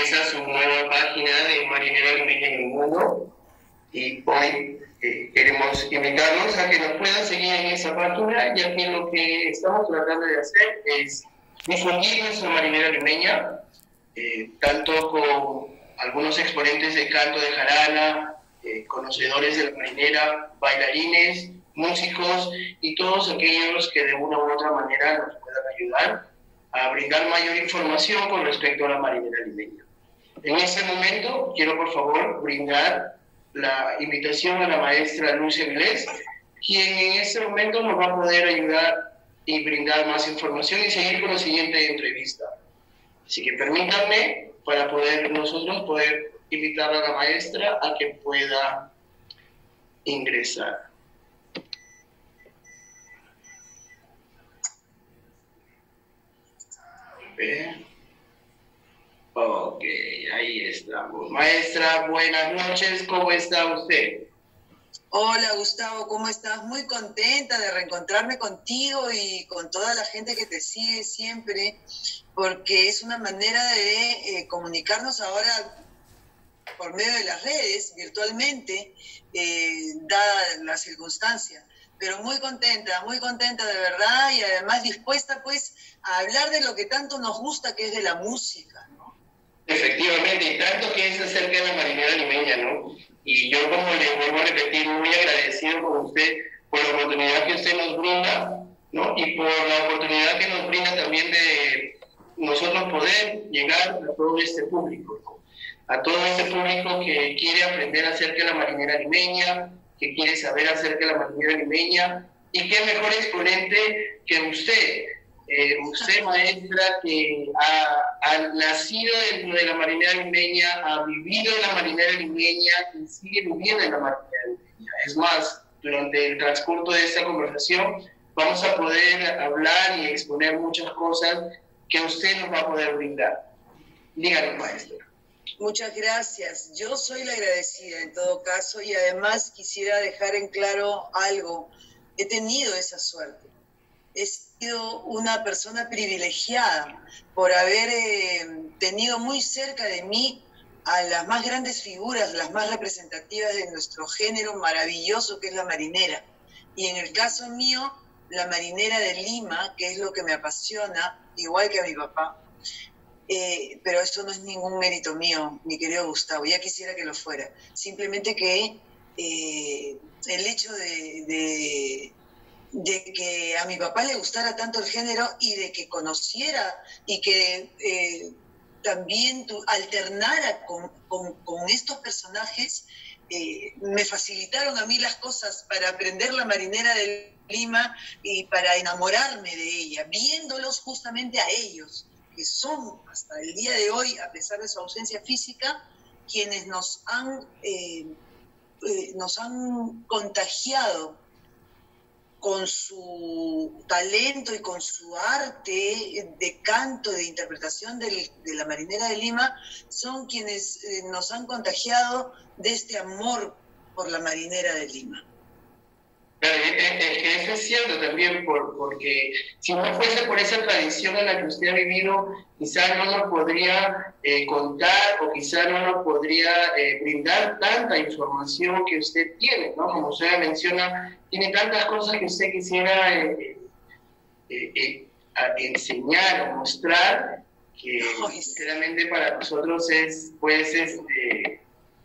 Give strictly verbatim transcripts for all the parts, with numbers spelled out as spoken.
empieza su nueva página de Marinera Limeña en el Mundo, y hoy eh, queremos invitarlos a que nos puedan seguir en esa página, ya que lo que estamos tratando de hacer es difundir nuestra marinera limeña, eh, tanto con algunos exponentes de canto de jarana, eh, conocedores de la marinera, bailarines, músicos y todos aquellos que de una u otra manera nos puedan ayudar a brindar mayor información con respecto a la marinera limeña. En este momento quiero por favor brindar la invitación a la maestra Lucia Vilés, quien en este momento nos va a poder ayudar y brindar más información y seguir con la siguiente entrevista. Así que permítanme para poder nosotros poder invitar a la maestra a que pueda ingresar. Ok, ahí estamos. Maestra, buenas noches, ¿cómo está usted? Hola Gustavo, ¿cómo estás? Muy contenta de reencontrarme contigo y con toda la gente que te sigue siempre, porque es una manera de eh, comunicarnos ahora por medio de las redes, virtualmente, eh, dada la circunstancia. Pero muy contenta, muy contenta de verdad, y además dispuesta pues a hablar de lo que tanto nos gusta, que es de la música, ¿no? Efectivamente, y tanto que es acerca de la marinera limeña, ¿no? Y yo, como le vuelvo a repetir, muy agradecido con usted por la oportunidad que usted nos brinda, ¿no? Y por la oportunidad que nos brinda también de nosotros poder llegar a todo este público, ¿no? A todo este público que quiere aprender acerca de la marinera limeña, que quiere saber acerca de la marinera limeña, y qué mejor exponente que usted, eh, usted maestra que ha, ha nacido dentro de la marinera limeña, ha vivido en la marinera limeña y sigue viviendo en la marinera limeña. Es más, durante el transcurso de esta conversación vamos a poder hablar y exponer muchas cosas que usted nos va a poder brindar. Díganos, maestra. Muchas gracias. Yo soy la agradecida en todo caso, y además quisiera dejar en claro algo. He tenido esa suerte. He sido una persona privilegiada por haber eh, tenido muy cerca de mí a las más grandes figuras, las más representativas de nuestro género maravilloso que es la marinera. Y en el caso mío, la marinera de Lima, que es lo que me apasiona, igual que a mi papá. Eh, pero eso no es ningún mérito mío, mi querido Gustavo, ya quisiera que lo fuera. Simplemente que eh, el hecho de, de, de que a mi papá le gustara tanto el género y de que conociera y que eh, también tu, alternara con, con, con estos personajes, eh, me facilitaron a mí las cosas para aprender la marinera de Lima y para enamorarme de ella, viéndolos justamente a ellos, que son hasta el día de hoy, a pesar de su ausencia física, quienes nos han, eh, eh, nos han contagiado con su talento y con su arte de canto, de interpretación del, de la marinera de Lima, son quienes eh, nos han contagiado de este amor por la marinera de Lima. Claro, es que eso es cierto también, por, porque si no fuese por esa tradición en la que usted ha vivido, quizás no nos podría eh, contar o quizás no nos podría eh, brindar tanta información que usted tiene, ¿no? Como usted menciona, tiene tantas cosas que usted quisiera eh, eh, eh, enseñar o mostrar, que sinceramente para nosotros es, pues, este,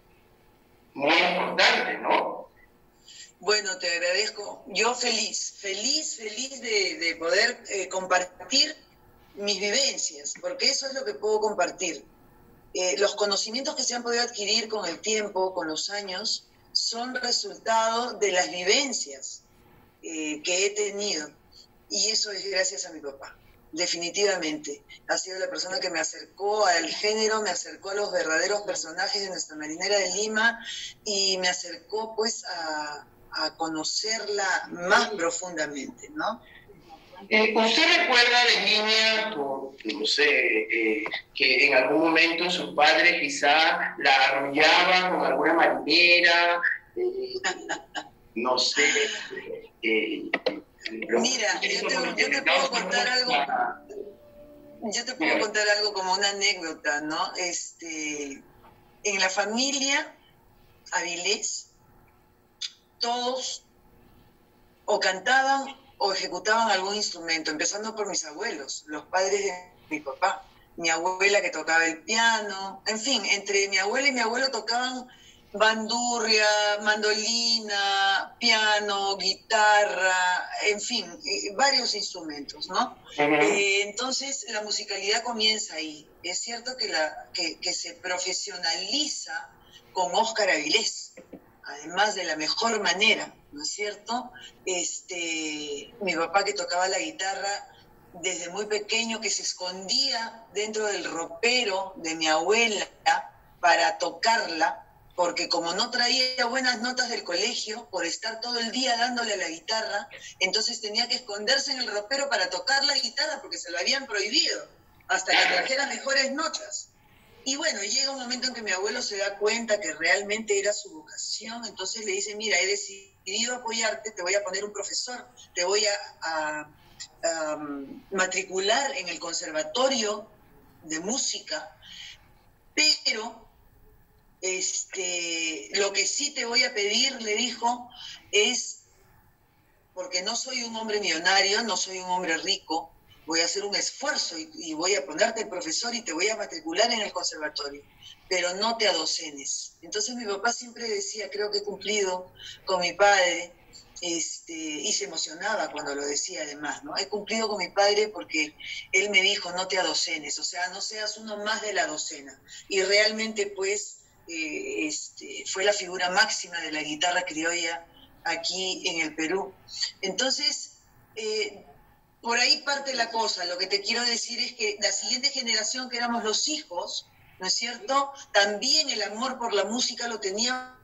muy importante, ¿no? Bueno, te agradezco. Yo feliz, feliz, feliz de, de poder eh, compartir mis vivencias, porque eso es lo que puedo compartir. Eh, los conocimientos que se han podido adquirir con el tiempo, con los años, son resultado de las vivencias eh, que he tenido. Y eso es gracias a mi papá, definitivamente. Ha sido la persona que me acercó al género, me acercó a los verdaderos personajes de nuestra marinera de Lima y me acercó pues a... a conocerla más profundamente, ¿no? Eh, ¿Usted recuerda de niña, por, no sé, eh, que en algún momento su padre quizá la arrullaba con alguna marinera? Eh, no sé. Eh, Mira, yo te, yo te puedo contar algo. yo te puedo contar algo como una anécdota, ¿no? Este, en la familia Avilés, todos o cantaban o ejecutaban algún instrumento, empezando por mis abuelos, los padres de mi papá, mi abuela que tocaba el piano, en fin, entre mi abuela y mi abuelo tocaban bandurria, mandolina, piano, guitarra, en fin, eh, varios instrumentos, ¿no? Uh-huh. Eh, entonces la musicalidad comienza ahí. Es cierto que, la, que, que se profesionaliza con Óscar Avilés, además de la mejor manera, ¿no es cierto? Este, mi papá que tocaba la guitarra desde muy pequeño, que se escondía dentro del ropero de mi abuela para tocarla, porque como no traía buenas notas del colegio, por estar todo el día dándole a la guitarra, entonces tenía que esconderse en el ropero para tocar la guitarra, porque se lo habían prohibido, hasta que trajera mejores notas. Y bueno, llega un momento en que mi abuelo se da cuenta que realmente era su vocación, entonces le dice, mira, he decidido apoyarte, te voy a poner un profesor, te voy a, a, a matricular en el conservatorio de música, pero este, lo que sí te voy a pedir, le dijo, es, porque no soy un hombre millonario, no soy un hombre rico, voy a hacer un esfuerzo y, y voy a ponerte el profesor y te voy a matricular en el conservatorio, pero no te adocenes. Entonces mi papá siempre decía, creo que he cumplido con mi padre, este, y se emocionaba cuando lo decía además, ¿no? He cumplido con mi padre porque él me dijo, no te adocenes, o sea, no seas uno más de la docena. Y realmente, pues, eh, este, fue la figura máxima de la guitarra criolla aquí en el Perú. Entonces, eh, por ahí parte la cosa. Lo que te quiero decir es que la siguiente generación, que éramos los hijos, ¿no es cierto?, también el amor por la música lo tenía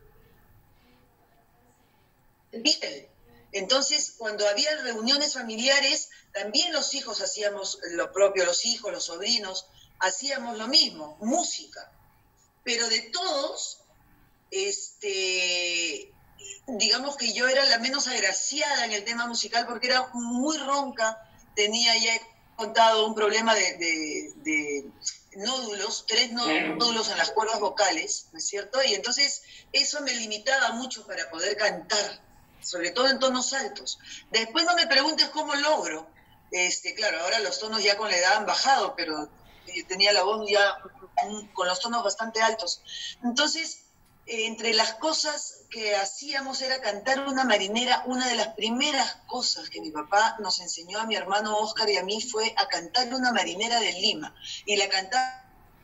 bien. Entonces, cuando había reuniones familiares, también los hijos hacíamos lo propio, los hijos, los sobrinos, hacíamos lo mismo, música. Pero de todos, este, digamos que yo era la menos agraciada en el tema musical porque era muy ronca, tenía, ya he contado, un problema de, de, de nódulos, tres nódulos en las cuerdas vocales, ¿no es cierto? Y entonces eso me limitaba mucho para poder cantar, sobre todo en tonos altos. Después no me preguntes cómo logro. Este, claro, ahora los tonos ya con la edad han bajado, pero tenía la voz ya con los tonos bastante altos. Entonces, eh, entre las cosas que hacíamos era cantar una marinera. Una de las primeras cosas que mi papá nos enseñó a mi hermano Óscar y a mí fue a cantar una marinera de Lima. Y la cantaba...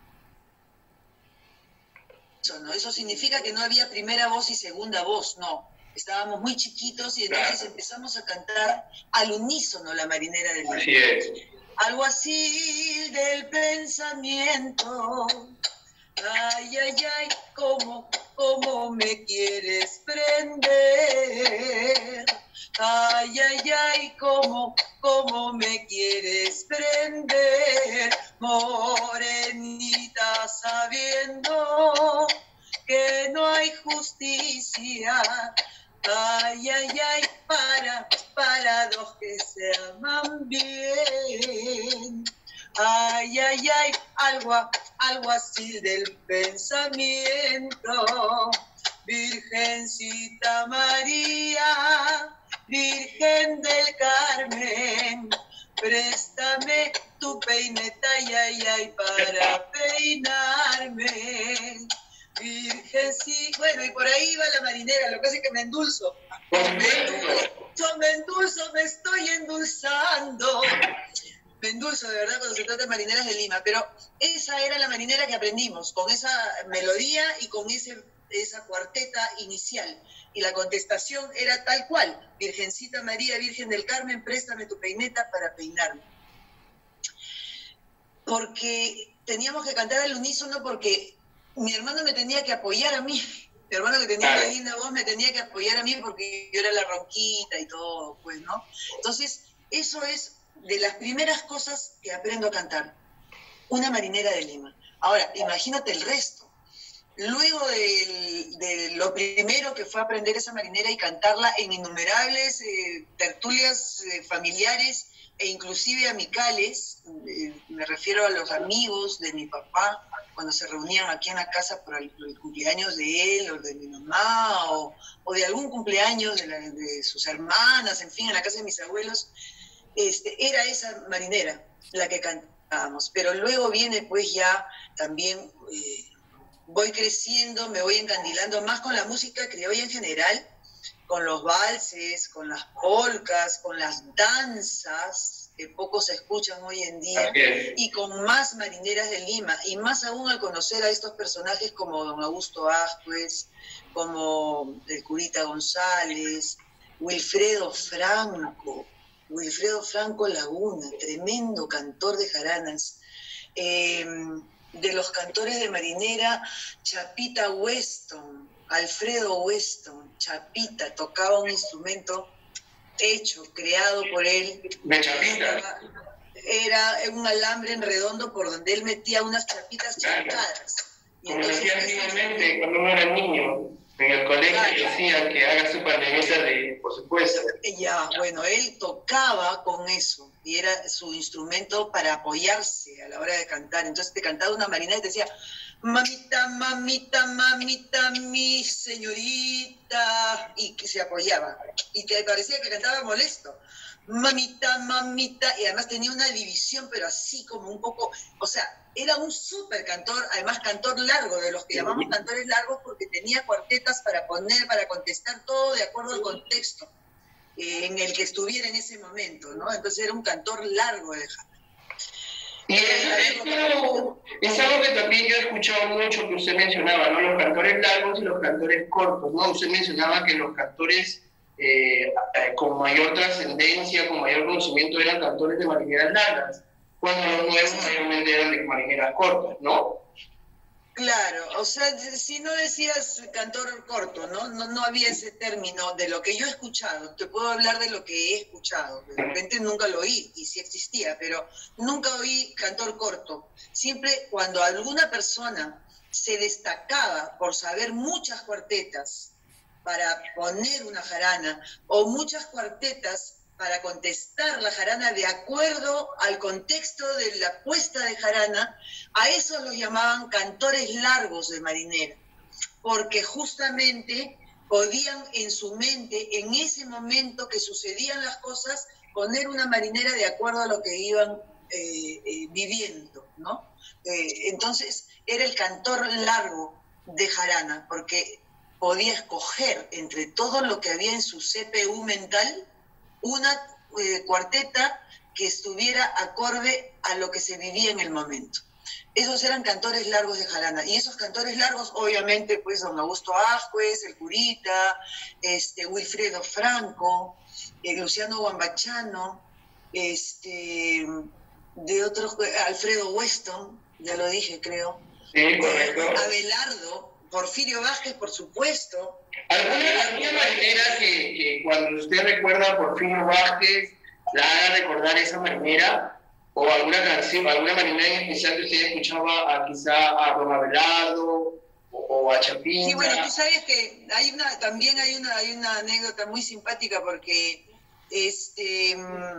Eso, ¿no? Eso significa que no había primera voz y segunda voz, no. Estábamos muy chiquitos y entonces claro, empezamos a cantar al unísono la marinera de Lima. Así es. Algo así del pensamiento. Ay, ay, ay, cómo, cómo me quieres prender. Ay, ay, ay, cómo, cómo me quieres prender. Morenita, sabiendo que no hay justicia. Ay, ay, ay, para, para dos que se aman bien. Ay, ay, ay, algo, algo así del pensamiento. Virgencita María, Virgen del Carmen, préstame tu peineta, ay, ay, ay, para peinarme. Virgen, sí, bueno, y por ahí va la marinera, lo que hace es que me endulzo. Me endulzo, me endulzo, me estoy endulzando. Me endulzo, de verdad, cuando se trata de marineras de Lima. Pero esa era la marinera que aprendimos, con esa melodía y con ese, esa cuarteta inicial. Y la contestación era tal cual: Virgencita María, Virgen del Carmen, préstame tu peineta para peinarme. Porque teníamos que cantar al unísono, porque mi hermano me tenía que apoyar a mí. Mi hermano, que tenía una linda voz, me tenía que apoyar a mí porque yo era la ronquita y todo, pues, ¿no? Entonces, eso es de las primeras cosas que aprendo a cantar. Una marinera de Lima. Ahora, imagínate el resto. Luego de, de lo primero que fue aprender esa marinera y cantarla en innumerables eh, tertulias eh, familiares, e inclusive amicales, eh, me refiero a los amigos de mi papá, cuando se reunían aquí en la casa por el, por el cumpleaños de él, o de mi mamá, o, o de algún cumpleaños de, la, de sus hermanas, en fin, en la casa de mis abuelos, este, era esa marinera la que cantábamos. Pero luego viene pues ya también, eh, voy creciendo, me voy encandilando más con la música criolla en general, con los valses, con las polcas, con las danzas, que poco se escuchan hoy en día, y con más marineras de Lima, y más aún al conocer a estos personajes como don Augusto Ascuez, como el Curita González, Wilfredo Franco, Wilfredo Franco Laguna, tremendo cantor de jaranas, eh, de los cantores de marinera, Chapita Weston, Alfredo Weston, Chapita, tocaba un instrumento hecho, creado por él. De Chapita. Era un alambre en redondo por donde él metía unas chapitas chancadas. Como decía antiguamente, cuando uno era niño, en el colegio claro, decían que haga su pandereta de, por supuesto. Ya, bueno, él tocaba con eso, y era su instrumento para apoyarse a la hora de cantar. Entonces te cantaba una marinera y te decía, mamita, mamita, mamita, mi señorita, y que se apoyaba. Y te parecía que cantaba molesto. Mamita, mamita, y además tenía una división, pero así como un poco, o sea, era un súper cantor, además cantor largo, de los que llamamos cantores largos, porque tenía cuartetas para poner, para contestar todo de acuerdo al contexto eh, en el que estuviera en ese momento, ¿no? Entonces era un cantor largo de jara. Y es, es, algo, es algo que también yo he escuchado mucho que usted mencionaba, ¿no? Los cantores largos y los cantores cortos, ¿no? Usted mencionaba que los cantores eh, con mayor trascendencia, con mayor conocimiento eran cantores de marineras largas, cuando los nuevos mayormente eran de marineras cortas, ¿no? Claro, o sea, si no decías cantor corto, ¿no? No, no había ese término de lo que yo he escuchado. Te puedo hablar de lo que he escuchado. De repente nunca lo oí, y sí existía, pero nunca oí cantor corto. Siempre cuando alguna persona se destacaba por saber muchas cuartetas para poner una jarana, o muchas cuartetas para contestar la jarana de acuerdo al contexto de la puesta de jarana, a esos los llamaban cantores largos de marinera, porque justamente podían en su mente, en ese momento que sucedían las cosas, poner una marinera de acuerdo a lo que iban eh, eh, viviendo, ¿no? Eh, entonces era el cantor largo de jarana, porque podía escoger entre todo lo que había en su C P U mental una eh, cuarteta que estuviera acorde a lo que se vivía en el momento. Esos eran cantores largos de jarana, y esos cantores largos, obviamente, pues don Augusto Ascuez, el Curita, este, Wilfredo Franco, eh, Luciano Guambachano, este, de otros, Alfredo Weston, ya lo dije, creo, sí, correcto. eh, Abelardo, Porfirio Vázquez, por supuesto. ¿Alguna, alguna marinera que, que cuando usted recuerda a Porfirio Vázquez la haga recordar esa marinera? ¿O alguna canción, alguna marinera en especial que usted escuchaba a, quizá a Don Abelardo o, o a Chapita? Sí, bueno, tú sabes que hay una, también hay una, hay una anécdota muy simpática, porque este,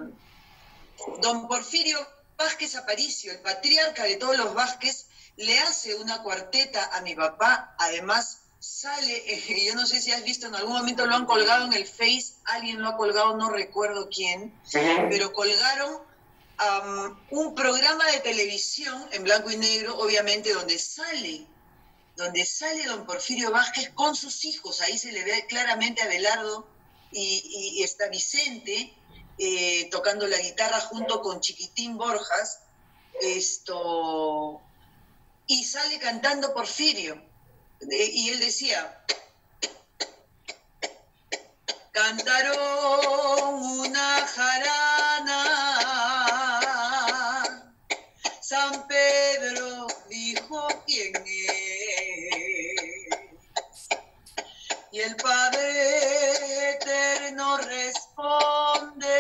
don Porfirio Vázquez Aparicio, el patriarca de todos los Vázquez, le hace una cuarteta a mi papá. Además sale, eh, yo no sé si has visto, en algún momento lo han colgado en el Face, alguien lo ha colgado, no recuerdo quién, uh-huh. pero colgaron um, un programa de televisión en blanco y negro, obviamente, donde sale, donde sale don Porfirio Vázquez con sus hijos. Ahí se le ve claramente a Abelardo y, y está Vicente eh, tocando la guitarra junto con Chiquitín Borjas, esto... y sale cantando Porfirio, y él decía, cantaron una jarana, San Pedro dijo quién es, y el Padre Eterno responde,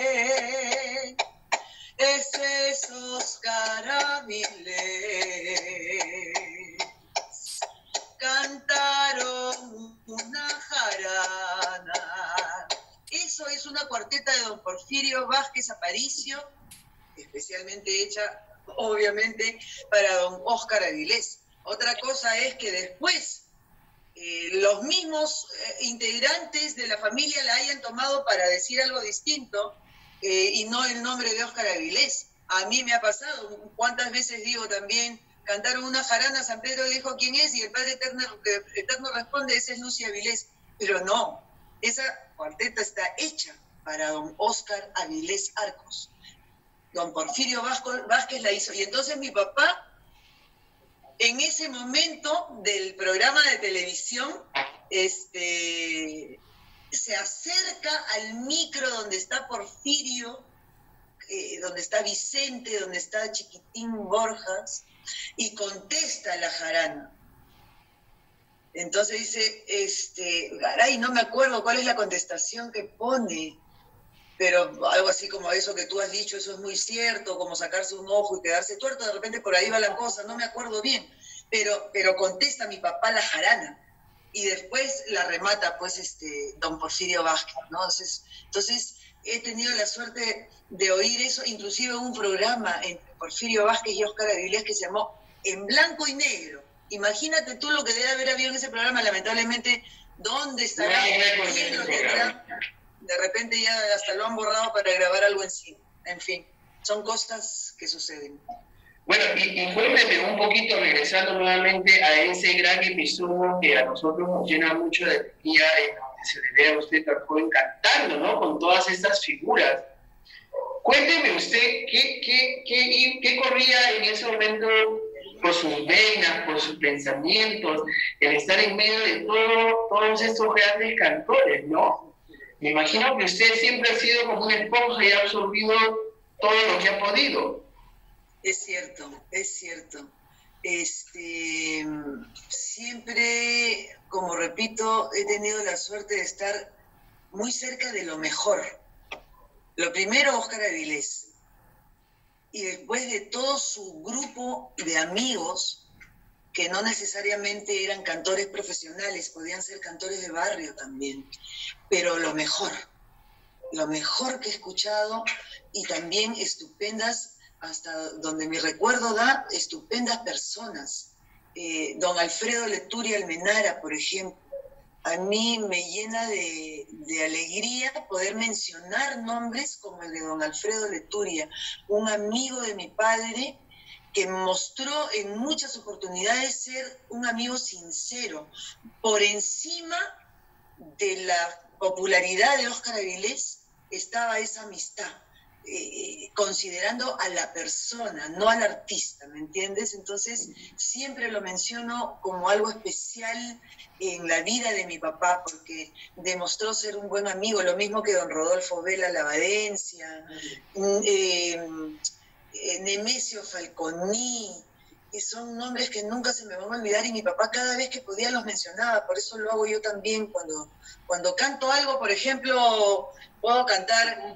es esos carabiles. Cantaron una jarana. Eso hizo es una cuarteta de don Porfirio Vázquez Aparicio, especialmente hecha, obviamente, para don Óscar Avilés. Otra cosa es que después eh, los mismos eh, integrantes de la familia la hayan tomado para decir algo distinto eh, y no el nombre de Óscar Avilés. A mí me ha pasado, cuántas veces digo también, cantaron una jarana, San Pedro dijo quién es, y el Padre Eterno, Eterno responde, esa es Lucia Avilés. Pero no, esa cuarteta está hecha para don Óscar Avilés Arcos. Don Porfirio Vázquez la hizo. Y entonces mi papá, en ese momento del programa de televisión, este, se acerca al micro donde está Porfirio, eh, donde está Vicente, donde está Chiquitín Borjas, y contesta la jarana. Entonces dice, este, caray, no me acuerdo cuál es la contestación que pone, pero algo así como eso que tú has dicho, eso es muy cierto, como sacarse un ojo y quedarse tuerto, de repente por ahí va la cosa, no me acuerdo bien, pero, pero contesta mi papá la jarana, y después la remata, pues, este, don Porfirio Vázquez, ¿no? Entonces, entonces he tenido la suerte de oír eso, inclusive en un programa entre Porfirio Vázquez y Óscar Avilés que se llamó En Blanco y Negro. Imagínate tú lo que debe haber habido en ese programa, lamentablemente, ¿dónde estará? ¿Quién lo tendrá? De repente ya hasta lo han borrado para grabar algo encima. En fin, son cosas que suceden. Bueno, y, y cuénteme un poquito, regresando nuevamente a ese gran episodio que a nosotros nos llena mucho de alegría, en donde se le ve a usted tan joven cantando, ¿no? Con todas estas figuras. Cuénteme usted, ¿qué, qué, qué, qué corría en ese momento por sus venas, por sus pensamientos, el estar en medio de todo, todos estos grandes cantores, ¿no? Me imagino que usted siempre ha sido como una esponja y ha absorbido todo lo que ha podido. Es cierto, es cierto. Este, siempre, como repito, he tenido la suerte de estar muy cerca de lo mejor. Lo primero, Óscar Avilés. Y después de todo su grupo de amigos, que no necesariamente eran cantores profesionales, podían ser cantores de barrio también. Pero lo mejor, lo mejor que he escuchado, y también estupendas, hasta donde mi recuerdo da, estupendas personas. Eh, don Alfredo Leturi Almenara, por ejemplo. A mí me llena de, de alegría poder mencionar nombres como el de don Alfredo Leturia, un amigo de mi padre que mostró en muchas oportunidades ser un amigo sincero, por encima de la popularidad de Óscar Avilés estaba esa amistad, eh, considerando a la persona, no al artista, ¿me entiendes? Entonces, siempre lo menciono como algo especial en la vida de mi papá, porque demostró ser un buen amigo, lo mismo que don Rodolfo Vela Lavadencia, eh, eh, Nemesio Falconi, que son nombres que nunca se me van a olvidar, y mi papá cada vez que podía los mencionaba, por eso lo hago yo también. Cuando, cuando canto algo, por ejemplo, puedo cantar,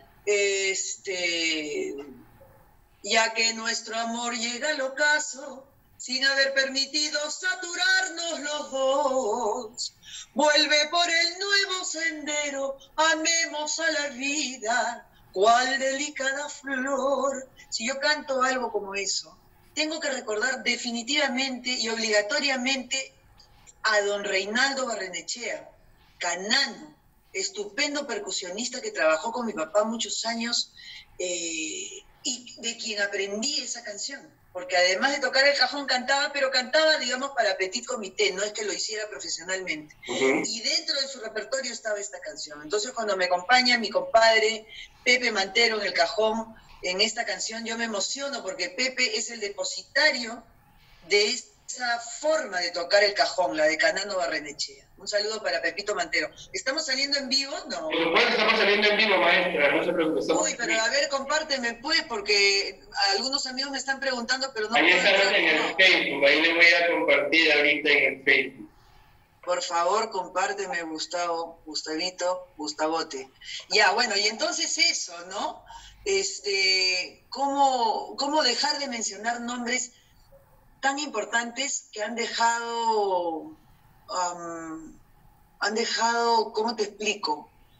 este, ya que nuestro amor llega al ocaso, sin haber permitido saturarnos los dos, vuelve por el nuevo sendero, amemos a la vida, cual delicada flor. Si yo canto algo como eso, tengo que recordar definitivamente y obligatoriamente a don Reinaldo Barrenechea, canano, estupendo percusionista que trabajó con mi papá muchos años, eh, y de quien aprendí esa canción, porque además de tocar el cajón cantaba, pero cantaba, digamos, para petit comité, no es que lo hiciera profesionalmente. Uh-huh. Y dentro de su repertorio estaba esta canción. Entonces, cuando me acompaña mi compadre Pepe Mantero en el cajón, en esta canción, yo me emociono porque Pepe es el depositario de esa forma de tocar el cajón, la de Canano Barrenechea. Un saludo para Pepito Mantero. ¿Estamos saliendo en vivo? No. Por supuesto, estamos saliendo en vivo, maestra, no se preocupe. Uy, pero a ver, compárteme pues, porque algunos amigos me están preguntando, pero no ahí puedo estamos entrar, en el no. Facebook, ahí le voy a compartir ahorita en el Facebook. Por favor, compárteme, Gustavo, Gustavito, Gustavote. Ya, bueno, y entonces eso, ¿no? Este, ¿cómo, cómo dejar de mencionar nombres tan importantes que han dejado, um, han dejado, ¿cómo te explico?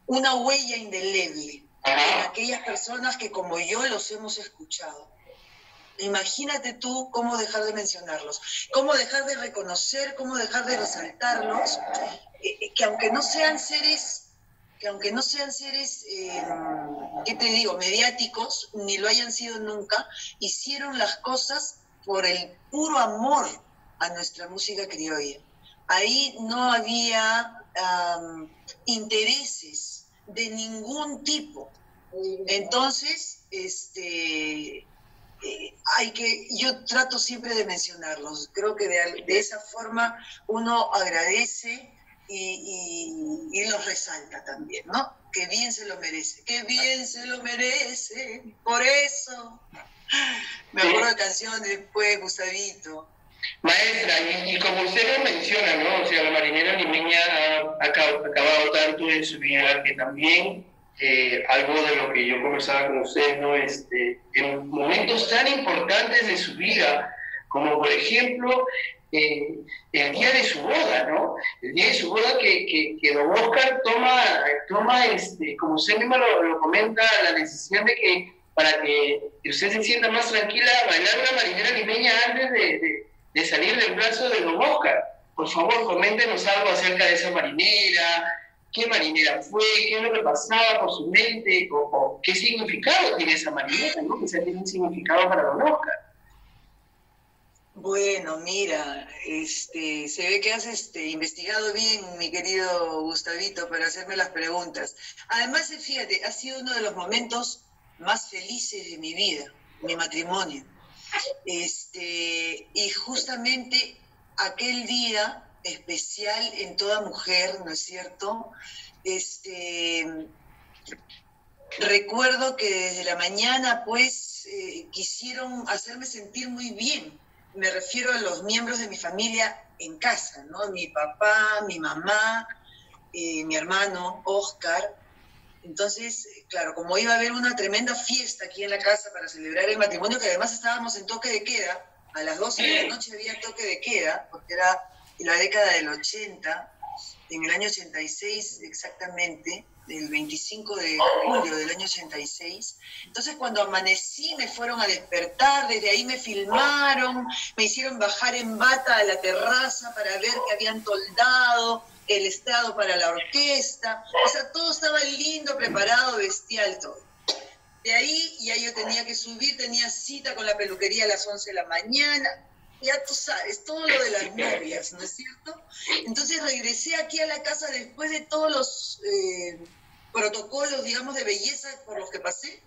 una huella indeleble en aquellas personas que como yo los hemos escuchado. Imagínate tú cómo dejar de mencionarlos, cómo dejar de reconocer, cómo dejar de resaltarlos, eh, que aunque no sean seres, que aunque no sean seres, eh, ¿qué te digo?, mediáticos, ni lo hayan sido nunca, hicieron las cosas por el puro amor a nuestra música criolla. Ahí no había um, intereses de ningún tipo. Entonces, este... Eh, hay que, yo trato siempre de mencionarlos, creo que de, de esa forma uno agradece y, y, y los resalta también, ¿no? Que bien se lo merece, que bien se lo merece, por eso. Me acuerdo de canciones después, Gustavito. Maestra, y, y como usted lo menciona, ¿no? O sea, la marinera limeña ha acabado tanto en su vida que también... Eh, algo de lo que yo conversaba con usted, ¿no? Este, en momentos tan importantes de su vida, como por ejemplo eh, el día de su boda, ¿no? El día de su boda que, que, que don Oscar toma, toma este, como usted mismo lo, lo comenta, la decisión de que para que usted se sienta más tranquila, bailar una marinera limeña antes de, de, de salir del brazo de don Oscar. Por favor, coméntenos algo acerca de esa marinera. ¿Qué marinera fue? ¿Qué es lo que pasaba por su mente? ¿O, o qué significado tiene esa marinera? ¿No? Quizá tiene un significado para don Oscar. Bueno, mira, este, se ve que has este, investigado bien, mi querido Gustavito, para hacerme las preguntas. Además, fíjate, ha sido uno de los momentos más felices de mi vida, mi matrimonio. Este, y justamente aquel día especial en toda mujer, ¿no es cierto? Este, recuerdo que desde la mañana, pues, eh, quisieron hacerme sentir muy bien. Me refiero a los miembros de mi familia en casa, ¿no? Mi papá, mi mamá, eh, mi hermano, Oscar. Entonces, claro, como iba a haber una tremenda fiesta aquí en la casa para celebrar el matrimonio, que además estábamos en toque de queda, a las doce de la noche había toque de queda, porque era en la década del ochenta, en el año ochenta y seis exactamente, el veinticinco de julio del año ochenta y seis. Entonces cuando amanecí me fueron a despertar, desde ahí me filmaron, me hicieron bajar en bata a la terraza para ver que habían toldado el estrado para la orquesta. O sea, todo estaba lindo, preparado, bestial, todo. De ahí ya yo tenía que subir, tenía cita con la peluquería a las once de la mañana. Ya tú sabes, todo lo de las novias, ¿no es cierto? Entonces regresé aquí a la casa después de todos los eh, protocolos, digamos, de belleza por los que pasé.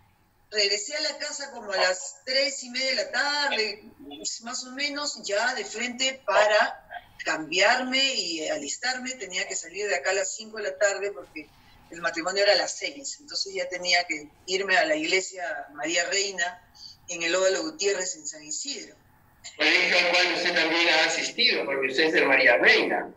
Regresé a la casa como a las tres y media de la tarde, más o menos, ya de frente para cambiarme y alistarme. Tenía que salir de acá a las cinco de la tarde porque el matrimonio era a las seis. Entonces ya tenía que irme a la iglesia María Reina en el Óvalo Gutiérrez en San Isidro. Colegio al cual usted también ha asistido, porque usted es de María Reina.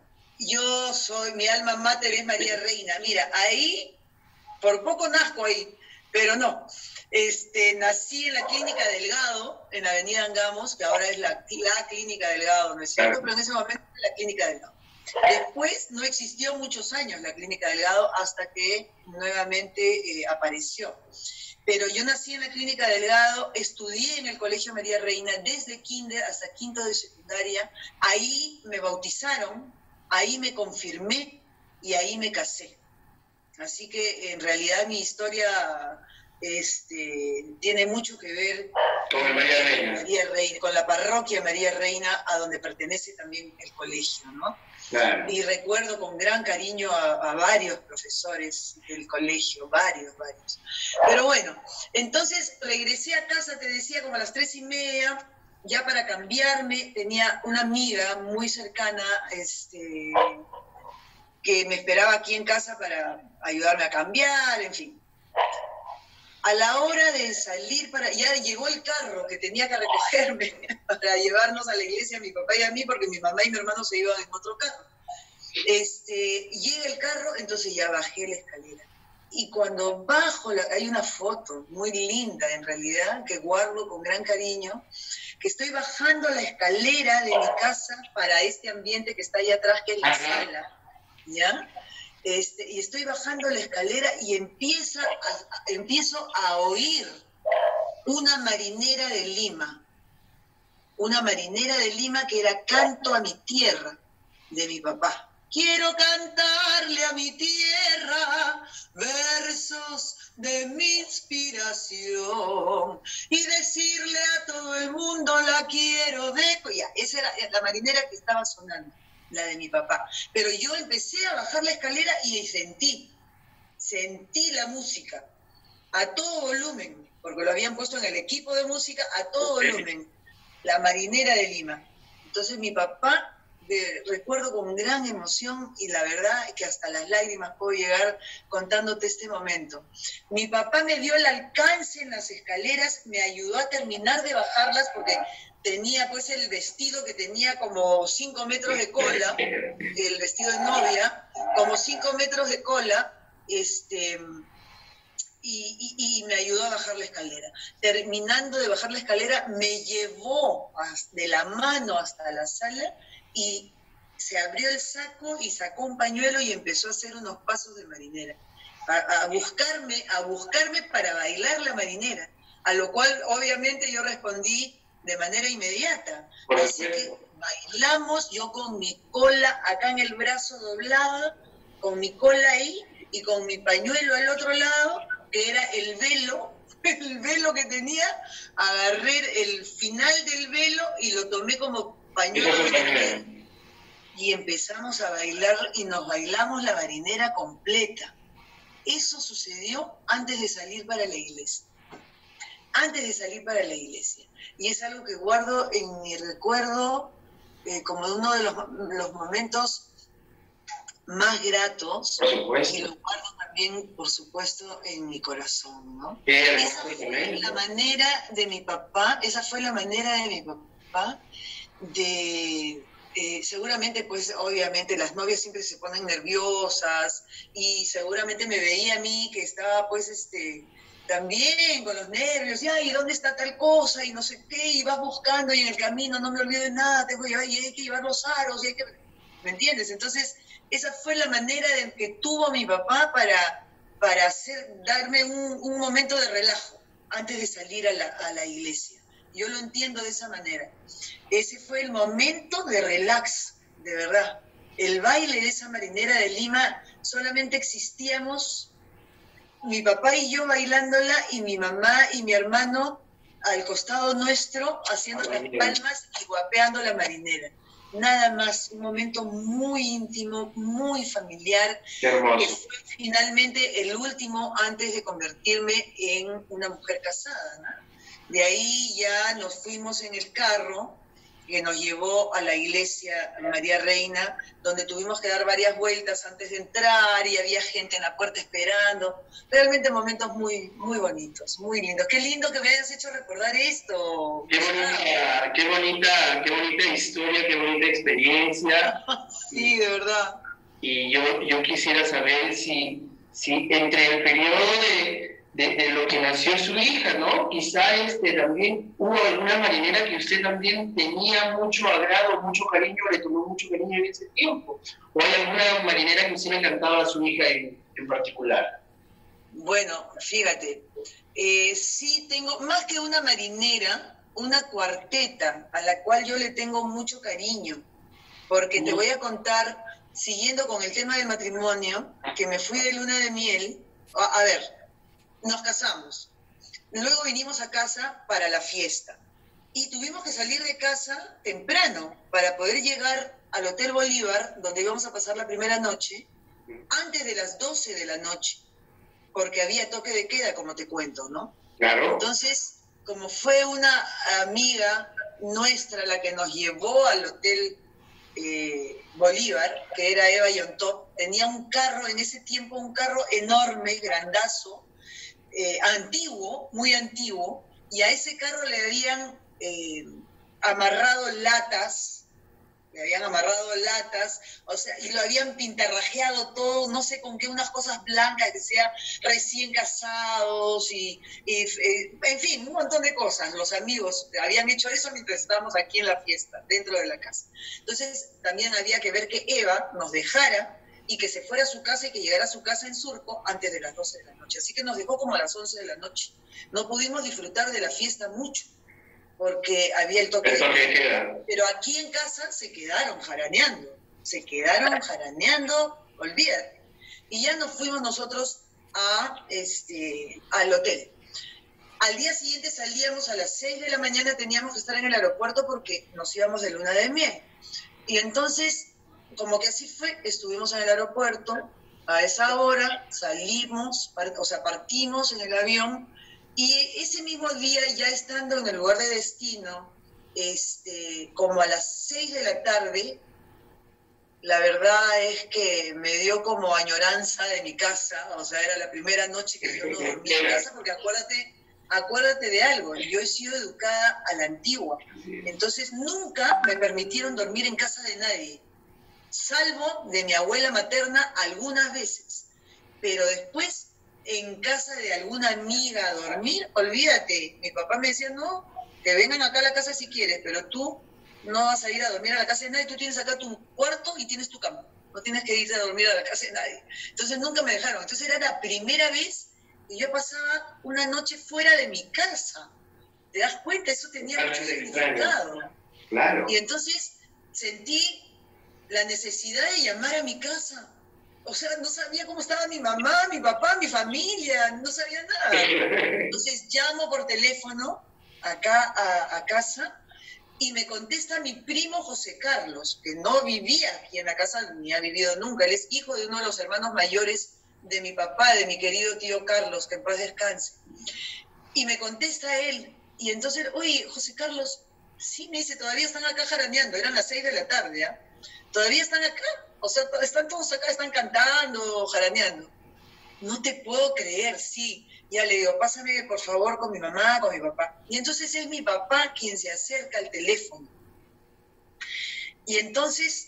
Yo soy, mi alma mater es María Reina. Mira, ahí, por poco nazco ahí, pero no. Este, nací en la Clínica Delgado, en la Avenida Angamos, que ahora es la, la Clínica Delgado, ¿no es cierto? Claro. Pero en ese momento era la Clínica Delgado. Después no existió muchos años la Clínica Delgado hasta que nuevamente eh, apareció. Pero yo nací en la Clínica Delgado, estudié en el Colegio María Reina desde kinder hasta quinto de secundaria. Ahí me bautizaron, ahí me confirmé y ahí me casé. Así que en realidad mi historia este, tiene mucho que ver con María Reina. María Reina, con la parroquia María Reina, a donde pertenece también el colegio, ¿no? Claro. Y recuerdo con gran cariño a, a varios profesores del colegio, varios, varios. Pero bueno, entonces regresé a casa, te decía, como a las tres y media, ya para cambiarme. Tenía una amiga muy cercana este, que me esperaba aquí en casa para ayudarme a cambiar, en fin. A la hora de salir, para ya llegó el carro que tenía que recogerme para llevarnos a la iglesia a mi papá y a mí, porque mi mamá y mi hermano se iban en otro carro. Este, llega el carro, entonces ya bajé la escalera. Y cuando bajo, la, hay una foto muy linda en realidad, que guardo con gran cariño, que estoy bajando la escalera de mi casa para este ambiente que está ahí atrás, que es la sala, ¿ya? Este, y estoy bajando la escalera y empieza a, empiezo a oír una marinera de Lima, una marinera de Lima que era Canto a mi tierra, de mi papá. Quiero cantarle a mi tierra versos de mi inspiración y decirle a todo el mundo la quiero de... Ya, esa era la marinera que estaba sonando, la de mi papá. Pero yo empecé a bajar la escalera y sentí, sentí la música a todo volumen, porque lo habían puesto en el equipo de música a todo volumen, la marinera de Lima. Entonces mi papá, de, recuerdo con gran emoción, y la verdad es que hasta las lágrimas puedo llegar contándote este momento. Mi papá me dio el alcance en las escaleras, me ayudó a terminar de bajarlas, porque tenía pues el vestido que tenía como cinco metros de cola, el vestido de novia, como cinco metros de cola, este... Y, y, y me ayudó a bajar la escalera. Terminando de bajar la escalera, me llevó de la mano hasta la sala y se abrió el saco y sacó un pañuelo y empezó a hacer unos pasos de marinera. A, a buscarme, a buscarme para bailar la marinera. A lo cual, obviamente, yo respondí de manera inmediata. Así que bailamos, yo con mi cola acá en el brazo doblada, con mi cola ahí y con mi pañuelo al otro lado, que era el velo, el velo que tenía, agarré el final del velo y lo tomé como pañuelo de y empezamos a bailar y nos bailamos la marinera completa. Eso sucedió antes de salir para la iglesia. Antes de salir para la iglesia. Y es algo que guardo en mi recuerdo eh, como uno de los, los momentos más gratos, y lo guardo también, por supuesto, en mi corazón, ¿no? Esa fue la manera de mi papá, esa fue la manera de mi papá de... Eh, seguramente, pues, obviamente, las novias siempre se ponen nerviosas, y seguramente me veía a mí que estaba, pues, este... también con los nervios, y ay, ¿dónde está tal cosa? Y no sé qué, y vas buscando, y en el camino no me olvido de nada, tengo y hay que llevar los aros, y hay que... ¿Me entiendes? Entonces, esa fue la manera de que tuvo mi papá para, para hacer, darme un, un momento de relajo antes de salir a la, a la iglesia. Yo lo entiendo de esa manera. Ese fue el momento de relax, de verdad. El baile de esa marinera de Lima, solamente existíamos mi papá y yo bailándola, y mi mamá y mi hermano al costado nuestro haciendo las palmas y guapeando la marinera. Nada más, un momento muy íntimo, muy familiar, que fue finalmente el último antes de convertirme en una mujer casada, ¿no? De ahí ya nos fuimos en el carro que nos llevó a la iglesia María Reina, donde tuvimos que dar varias vueltas antes de entrar y había gente en la puerta esperando. Realmente momentos muy, muy bonitos, muy lindos. Qué lindo que me hayas hecho recordar esto. Qué bonita, qué bonita, qué bonita historia, qué bonita experiencia. Sí, de verdad. Y yo, yo quisiera saber si, si entre el periodo de... De, de lo que nació su hija, ¿no? Quizá este, también hubo alguna marinera que usted también tenía mucho agrado, mucho cariño, le tomó mucho cariño en ese tiempo. ¿O hay alguna marinera que usted le encantaba a su hija en, en particular? Bueno, fíjate, eh, sí tengo, más que una marinera, una cuarteta a la cual yo le tengo mucho cariño, porque te voy a contar, siguiendo con el tema del matrimonio, que me fui de luna de miel, a, a ver, nos casamos, luego vinimos a casa para la fiesta y tuvimos que salir de casa temprano para poder llegar al Hotel Bolívar, donde íbamos a pasar la primera noche, antes de las doce de la noche, porque había toque de queda, como te cuento, ¿no? Claro. Entonces, como fue una amiga nuestra la que nos llevó al Hotel eh, Bolívar, que era Eva Yontop, tenía un carro, en ese tiempo un carro enorme, grandazo, Eh, antiguo, muy antiguo, y a ese carro le habían eh, amarrado latas, le habían amarrado latas, o sea, y lo habían pintarrajeado todo, no sé con qué, unas cosas blancas, que sea recién casados, y, y eh, en fin, un montón de cosas. Los amigos habían hecho eso mientras estábamos aquí en la fiesta, dentro de la casa. Entonces, también había que ver que Eva nos dejara y que se fuera a su casa y que llegara a su casa en Surco antes de las doce de la noche. Así que nos dejó como a las once de la noche. No pudimos disfrutar de la fiesta mucho, porque había el toque de queda. Pero aquí en casa se quedaron jaraneando, se quedaron jaraneando, olvídate. Y ya nos fuimos nosotros a, este, al hotel. Al día siguiente salíamos a las seis de la mañana, teníamos que estar en el aeropuerto porque nos íbamos de luna de miel. Y entonces, como que así fue, estuvimos en el aeropuerto, a esa hora salimos, o sea, partimos en el avión, y ese mismo día, ya estando en el lugar de destino, este, como a las seis de la tarde, la verdad es que me dio como añoranza de mi casa, o sea, era la primera noche que yo no dormía en casa, porque acuérdate, acuérdate de algo, yo he sido educada a la antigua, entonces nunca me permitieron dormir en casa de nadie, salvo de mi abuela materna algunas veces, pero después en casa de alguna amiga a dormir, olvídate, mi papá me decía, no, que vengan acá a la casa si quieres, pero tú no vas a ir a dormir a la casa de nadie, tú tienes acá tu cuarto y tienes tu cama, no tienes que irte a dormir a la casa de nadie. Entonces nunca me dejaron, entonces era la primera vez que yo pasaba una noche fuera de mi casa. ¿Te das cuenta? Eso tenía mucho significado. Claro. Y entonces sentí la necesidad de llamar a mi casa. O sea, no sabía cómo estaba mi mamá, mi papá, mi familia, no sabía nada. Entonces llamo por teléfono acá a, a casa y me contesta mi primo José Carlos, que no vivía aquí en la casa, ni ha vivido nunca. Él es hijo de uno de los hermanos mayores de mi papá, de mi querido tío Carlos, que en paz descanse. Y me contesta él, y entonces, oye, José Carlos, sí, me dice, todavía están acá jaraneando, eran las seis de la tarde, ¿ah? ¿eh? Todavía están acá, o sea, están todos acá, están cantando, jaraneando. No te puedo creer, sí. Ya le digo, pásame por favor con mi mamá, con mi papá. Y entonces es mi papá quien se acerca al teléfono. Y entonces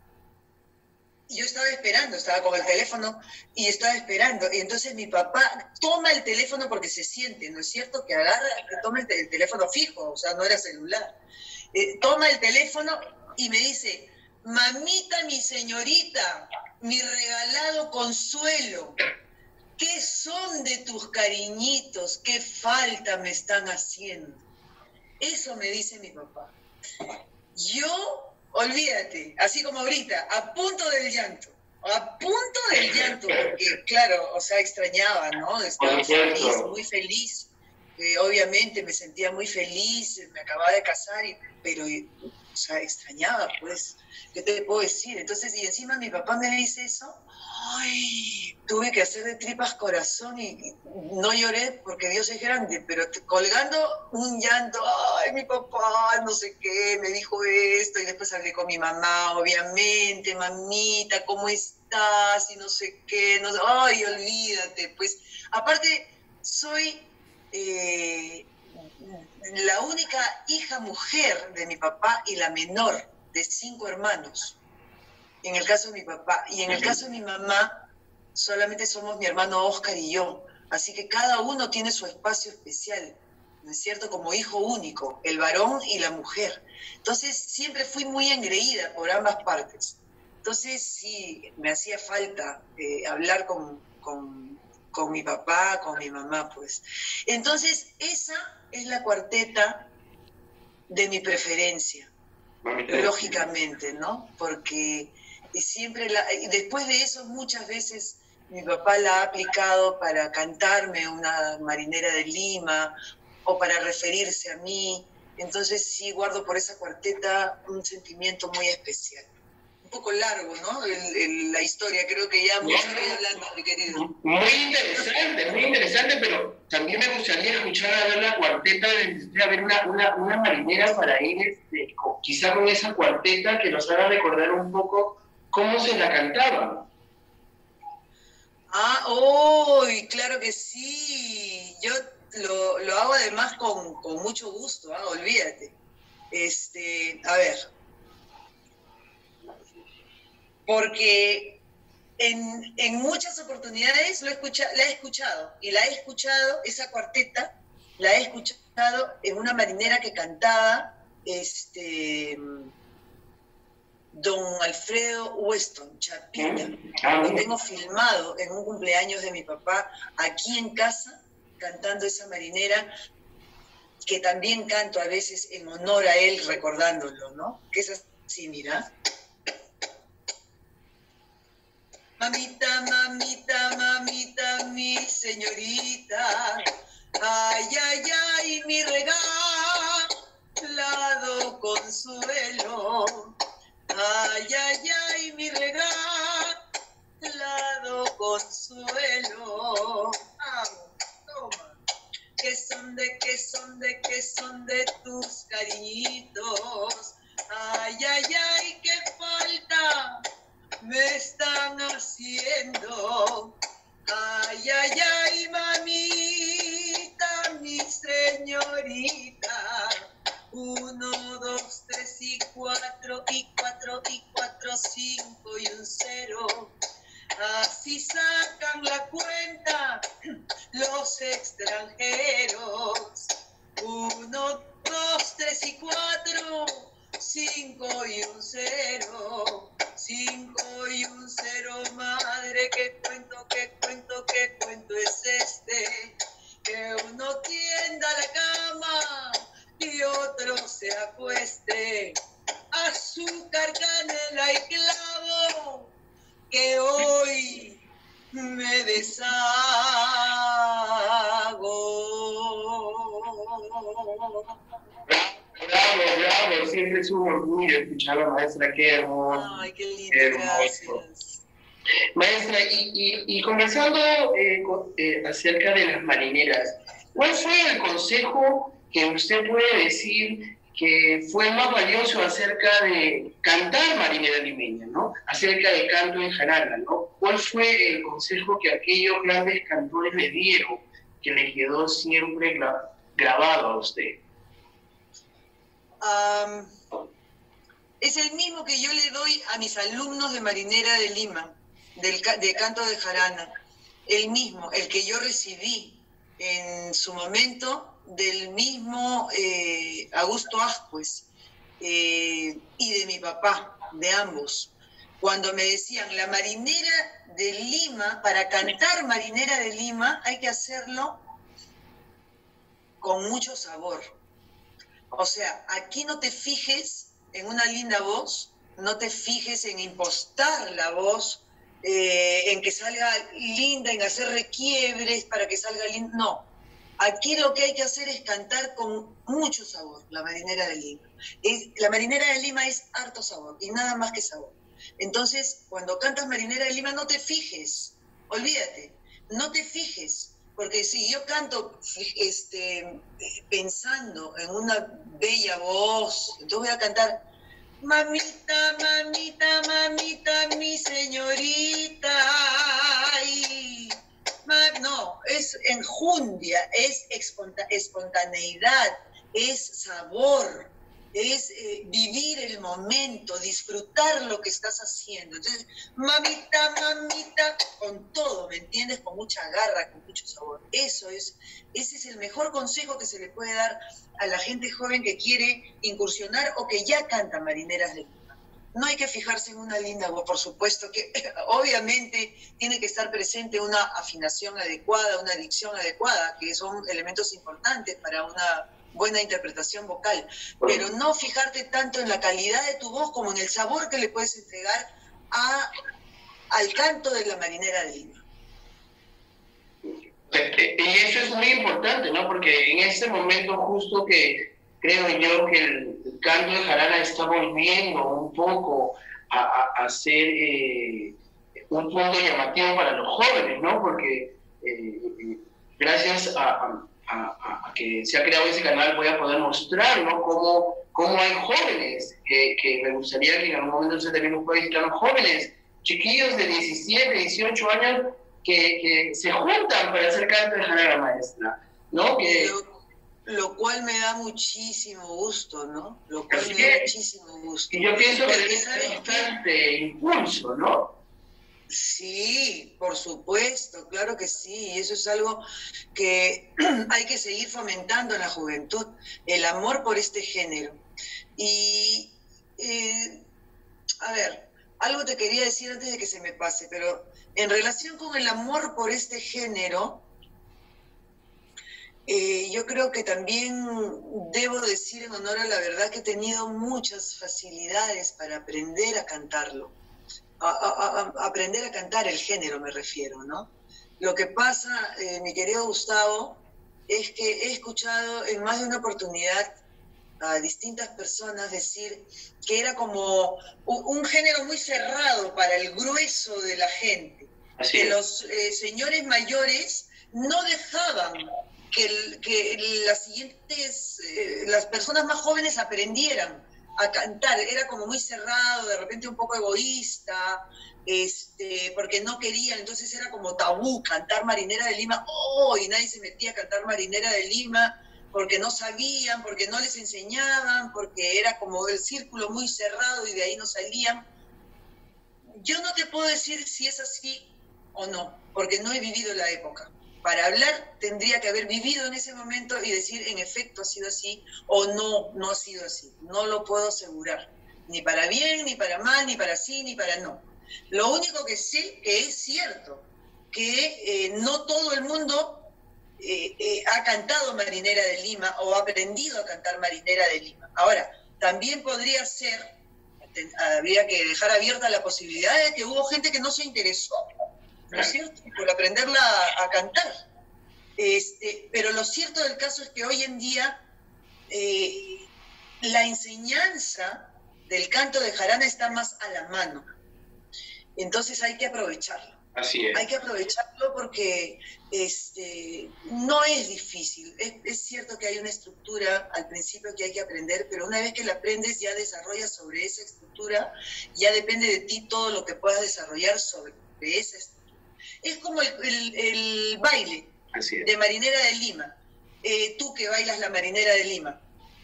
yo estaba esperando, estaba con el teléfono y estaba esperando. Y entonces mi papá toma el teléfono porque se siente, ¿no es cierto? Que agarra, que toma el, el teléfono fijo, o sea, no era celular. Eh, toma el teléfono y me dice, mamita, mi señorita, mi regalado consuelo, ¿qué son de tus cariñitos? ¿Qué falta me están haciendo? Eso me dice mi papá. Yo, olvídate, así como ahorita, a punto del llanto, a punto del llanto, porque claro, o sea, extrañaba, ¿no? Estaba feliz, muy feliz. Eh, obviamente me sentía muy feliz, me acababa de casar, y, pero, o sea, extrañaba, pues, ¿qué te puedo decir? Entonces, y encima mi papá me dice eso, ay, tuve que hacer de tripas corazón y no lloré porque Dios es grande, pero colgando un llanto, ay, mi papá, no sé qué, me dijo esto, y después hablé con mi mamá, obviamente, mamita, ¿cómo estás? Y no sé qué, no sé, ay, olvídate, pues, aparte, soy eh, la única hija mujer de mi papá y la menor de cinco hermanos. En el caso de mi papá. Y en el caso de mi mamá, solamente somos mi hermano Oscar y yo. Así que cada uno tiene su espacio especial, ¿no es cierto? Como hijo único, el varón y la mujer. Entonces, siempre fui muy engreída por ambas partes. Entonces, sí, me hacía falta eh, hablar con, con, con mi papá, con mi mamá, pues. Entonces, esa es la cuarteta de mi preferencia, lógicamente, ¿no? Porque y siempre la, y después de eso muchas veces mi papá la ha aplicado para cantarme una marinera de Lima o para referirse a mí. Entonces sí guardo por esa cuarteta un sentimiento muy especial. Un poco largo, ¿no? El, el, la historia, creo que ya mucho estoy hablando, mi querido. Muy interesante, muy interesante, pero también me gustaría escuchar a ver la cuarteta, a ver una, una, una marinera para ir, este, quizá con esa cuarteta que nos haga recordar un poco cómo se la cantaba. Ah, oh, claro que sí. Yo lo, lo hago además con, con mucho gusto, ¿eh? Olvídate. Este, a ver. Porque en, en muchas oportunidades lo he escucha, la he escuchado, y la he escuchado, esa cuarteta, la he escuchado en una marinera que cantaba, este... don Alfredo Weston, Chapita. Ah, Lo tengo filmado en un cumpleaños de mi papá, aquí en casa, cantando esa marinera, que también canto a veces en honor a él, recordándolo, ¿no? Que es así, mira. Mamita, mamita, mamita, mi señorita, ay, ay, ay, mi regalado consuelo, ay, ay, ay, mi regalado consuelo. Vamos, toma. ¿Qué son de, qué son de, qué son de tus cariñitos? Ay, ay, ay, qué falta me están haciendo. Ay, ay, ay, mamita, mi señorita. Uno, dos, tres y cuatro, y cuatro, y cuatro, cinco y un cero. Así sacan la cuenta los extranjeros. Uno, dos, tres y cuatro, cinco y un cero. Cinco y un cero, madre, qué cuento, qué cuento, qué cuento es este. Que uno tienda la cama y otro se acueste. Azúcar, canela y clavo, que hoy me deshago. Bravo, bravo, siempre es un orgullo escuchar a la maestra, qué hermoso. Ay, qué lindo, qué hermoso. gracias. Maestra, y, y, y conversando eh, con, eh, acerca de las marineras, ¿cuál fue el consejo que usted puede decir que fue el más valioso acerca de cantar marinera limeña, ¿no? Acerca de canto en jarana, ¿no? ¿Cuál fue el consejo que aquellos grandes cantores le dieron, que le quedó siempre gra grabado a usted? Um, es el mismo que yo le doy a mis alumnos de Marinera de Lima, del, de canto de jarana. El mismo, el que yo recibí en su momento del mismo eh, Augusto Ascuez eh, y de mi papá, de ambos. Cuando me decían, la Marinera de Lima, para cantar Marinera de Lima hay que hacerlo con mucho sabor. O sea, aquí no te fijes en una linda voz, no te fijes en impostar la voz, eh, en que salga linda, en hacer requiebres para que salga linda. No, aquí lo que hay que hacer es cantar con mucho sabor, la Marinera de Lima. Es, la Marinera de Lima es harto sabor y nada más que sabor. Entonces, cuando cantas Marinera de Lima, no te fijes, olvídate, no te fijes. Porque si yo canto este, pensando en una bella voz, entonces voy a cantar, mamita, mamita, mamita, mi señorita. Ay, ma, no, es enjundia, es espontaneidad, es sabor, es eh, vivir el momento, disfrutar lo que estás haciendo. Entonces, mamita, mamita, con todo, ¿me entiendes? Con mucha garra, con mucho sabor. Eso es, ese es el mejor consejo que se le puede dar a la gente joven que quiere incursionar o que ya canta marineras de Lima. No hay que fijarse en una linda voz, por supuesto que obviamente tiene que estar presente una afinación adecuada, una dicción adecuada, que son elementos importantes para una buena interpretación vocal, pero no fijarte tanto en la calidad de tu voz como en el sabor que le puedes entregar a, al canto de la Marinera de Lima. Y eso es muy importante, ¿no? Porque en ese momento justo que creo yo que el canto de jarana está volviendo un poco a, a, a ser eh, un punto llamativo para los jóvenes, ¿no? Porque eh, gracias a, a A, a que se ha creado ese canal voy a poder mostrar, ¿no? cómo, cómo hay jóvenes que, que me gustaría que en algún momento se también pueda visitar los jóvenes, chiquillos de diecisiete, dieciocho años que, que se juntan para hacer canto de jarana maestra, ¿no? Que, lo, lo cual me da muchísimo gusto, ¿no? Lo cual me que, da muchísimo gusto. Y yo pienso que debe ser ser bastante impulso, ¿no? Sí, por supuesto, claro que sí. Eso es algo que hay que seguir fomentando en la juventud, el amor por este género. Y eh, A ver, algo te quería decir antes de que se me pase, pero en relación con el amor por este género, eh, yo creo que también debo decir en honor a la verdad que he tenido muchas facilidades para aprender a cantarlo, a, a, a aprender a cantar el género me refiero, ¿no? Lo que pasa, eh, mi querido Gustavo, es que he escuchado en más de una oportunidad a distintas personas decir que era como un, un género muy cerrado para el grueso de la gente. Así que es. Los eh, señores mayores no dejaban que, el, que las siguientes, eh, las personas más jóvenes aprendieran a cantar. Era como muy cerrado, de repente un poco egoísta, este, porque no querían, entonces era como tabú cantar Marinera de Lima. ¡Oh! Y nadie se metía a cantar Marinera de Lima porque no sabían, porque no les enseñaban, porque era como el círculo muy cerrado y de ahí no salían. Yo no te puedo decir si es así o no, porque no he vivido la época. Para hablar tendría que haber vivido en ese momento y decir en efecto ha sido así o no, no ha sido así. No lo puedo asegurar, ni para bien, ni para mal, ni para sí, ni para no. Lo único que sé que es cierto, que eh, no todo el mundo Eh, eh, ha cantado Marinera de Lima o ha aprendido a cantar Marinera de Lima. Ahora, también podría ser, te, habría que dejar abierta la posibilidad de que hubo gente que no se interesó, ¿no es cierto?, por aprenderla a, a cantar. Este, pero lo cierto del caso es que hoy en día eh, la enseñanza del canto de jarana está más a la mano. Entonces hay que aprovecharlo. Así es. Hay que aprovecharlo porque este, no es difícil. Es, es cierto que hay una estructura al principio que hay que aprender, pero una vez que la aprendes ya desarrollas sobre esa estructura, ya depende de ti todo lo que puedas desarrollar sobre esa estructura. Es como el, el, el baile Así es. de Marinera de Lima. Eh, tú que bailas la Marinera de Lima.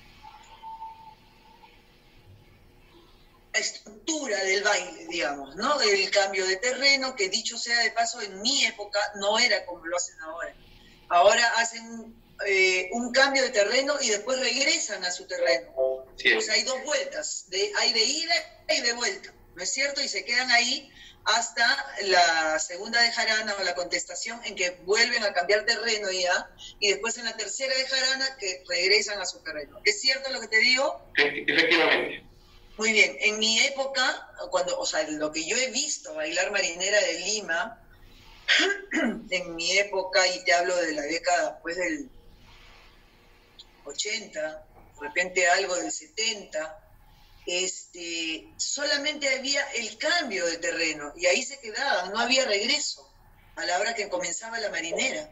La estructura del baile, digamos, ¿no? El cambio de terreno, que dicho sea de paso, en mi época no era como lo hacen ahora. Ahora hacen eh, un cambio de terreno y después regresan a su terreno. Sí. Pues hay dos vueltas, de, hay de ida y de vuelta, ¿no es cierto? Y se quedan ahí hasta la segunda de jarana o la contestación en que vuelven a cambiar terreno ya, y después en la tercera de jarana que regresan a su terreno. ¿Es cierto lo que te digo? Efectivamente. Muy bien, en mi época, cuando, o sea, lo que yo he visto bailar Marinera de Lima, en mi época, y te hablo de la década pues del ochenta, de repente algo del setenta, este, solamente había el cambio de terreno, y ahí se quedaban, no había regreso, a la hora que comenzaba la marinera.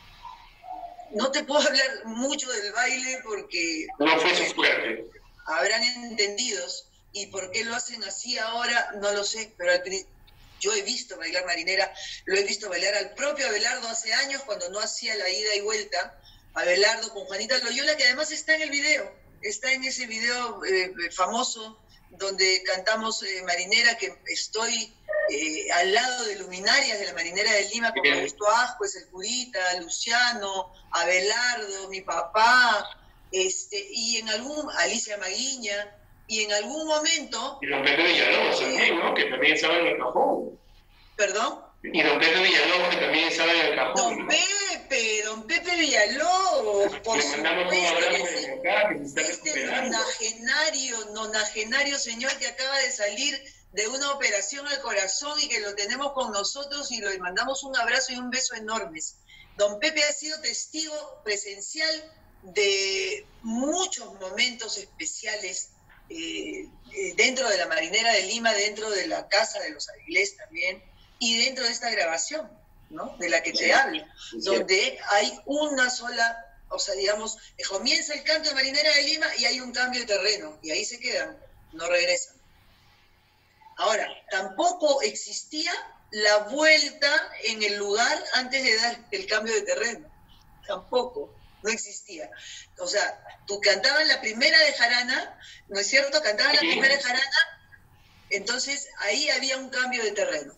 No te puedo hablar mucho del baile porque... No fue su fuerte. Habrán entendidos. ¿Y por qué lo hacen así ahora? No lo sé, pero al, yo he visto bailar marinera, lo he visto bailar al propio Abelardo hace años cuando no hacía la ida y vuelta, Abelardo con Juanita Loyola, que además está en el video, está en ese video eh, famoso donde cantamos eh, marinera, que estoy eh, al lado de luminarias de la Marinera de Lima, con Augusto Ascuez, el curita, Luciano, Abelardo, mi papá, este, y en algún, Alicia Maguiña, y en algún momento... Y don Pepe Villalobos también, ¿no? Que también estaba en el cajón. ¿Perdón? Y don Pepe Villalobos, que también estaba en el cajón. Don Pepe, don Pepe Villalobos, por Le mandamos un abrazo desde acá, que se está este recuperando. nonagenario, nonagenario señor que acaba de salir de una operación al corazón y que lo tenemos con nosotros y le mandamos un abrazo y un beso enormes. Don Pepe ha sido testigo presencial de muchos momentos especiales Eh, eh, dentro de la Marinera de Lima, dentro de la casa de los Avilés también, y dentro de esta grabación, ¿no?, de la que te hablo, sí, donde hay una sola, o sea, digamos, eh, comienza el canto de Marinera de Lima y hay un cambio de terreno, y ahí se quedan, no regresan. Ahora, tampoco existía la vuelta en el lugar antes de dar el cambio de terreno, tampoco. No existía. O sea, tú cantabas la primera de jarana, ¿no es cierto? Cantabas la primera de jarana, entonces ahí había un cambio de terreno.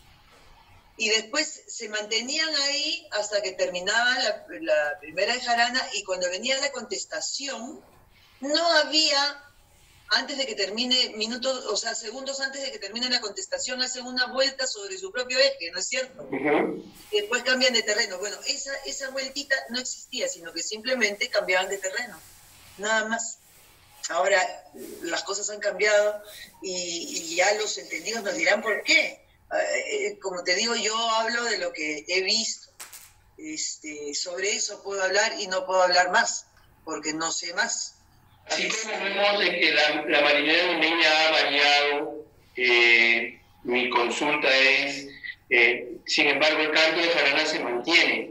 Y después se mantenían ahí hasta que terminaba la, la primera de jarana, y cuando venía la contestación, no había antes de que termine, minutos, o sea, segundos antes de que termine la contestación, hacen una vuelta sobre su propio eje, ¿no es cierto? Uh-huh. Y después cambian de terreno. Bueno, esa, esa vueltita no existía, sino que simplemente cambiaban de terreno, nada más. Ahora las cosas han cambiado y, y ya los entendidos nos dirán por qué. Eh, como te digo, yo hablo de lo que he visto. Este, sobre eso puedo hablar y no puedo hablar más, porque no sé más. Así como vemos de que la, la marinera limeña ha variado, eh, mi consulta es, eh, sin embargo, el canto de jarana se mantiene.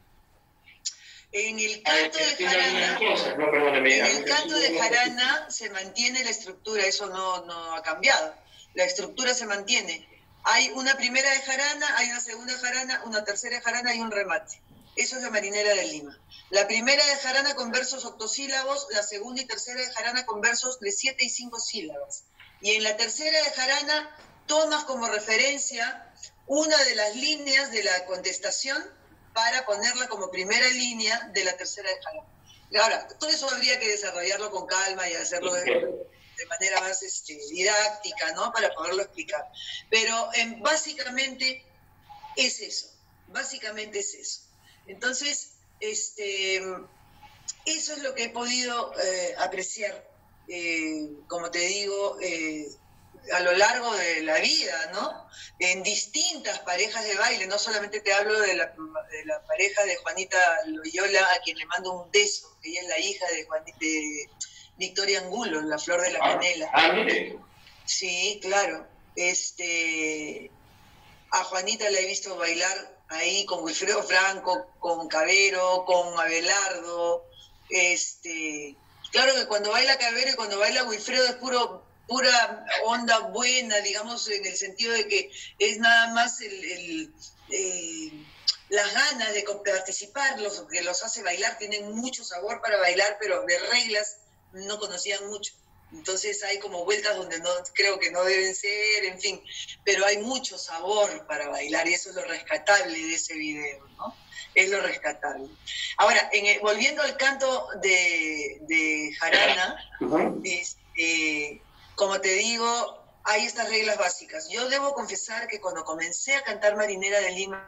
En el canto de jarana, cosas, no, perdóname, en el canto de jarana se mantiene la estructura, eso no, no ha cambiado. La estructura se mantiene. Hay una primera de jarana, hay una segunda de jarana, una tercera de jarana y un remate. Eso es la marinera de Lima. La primera de jarana con versos octosílabos, la segunda y tercera de jarana con versos de siete y cinco sílabas. Y en la tercera de jarana tomas como referencia una de las líneas de la contestación para ponerla como primera línea de la tercera de jarana. Ahora, todo eso habría que desarrollarlo con calma y hacerlo de, de manera más este, didáctica, ¿no? Para poderlo explicar. Pero eh, básicamente es eso, básicamente es eso. Entonces, este, eso es lo que he podido eh, apreciar, eh, como te digo, eh, a lo largo de la vida, ¿no? En distintas parejas de baile, no solamente te hablo de la, de la pareja de Juanita Loyola, a quien le mando un beso, que ella es la hija de, Juanita, de Victoria Angulo, la flor de la canela. Ah, mire. Sí, claro. Este, a Juanita la he visto bailar ahí con Wilfredo Franco, con Cabero, con Abelardo. Este, claro que cuando baila Cabero y cuando baila Wilfredo es puro, pura onda buena, digamos, en el sentido de que es nada más el, el, eh, las ganas de participar, los que los hace bailar, tienen mucho sabor para bailar, pero de reglas no conocían mucho. Entonces hay como vueltas donde no creo que no deben ser, en fin, pero hay mucho sabor para bailar y eso es lo rescatable de ese video, ¿no? Es lo rescatable. Ahora, en el, volviendo al canto de, de jarana, uh-huh. este, como te digo, hay estas reglas básicas. Yo debo confesar que cuando comencé a cantar Marinera de Lima,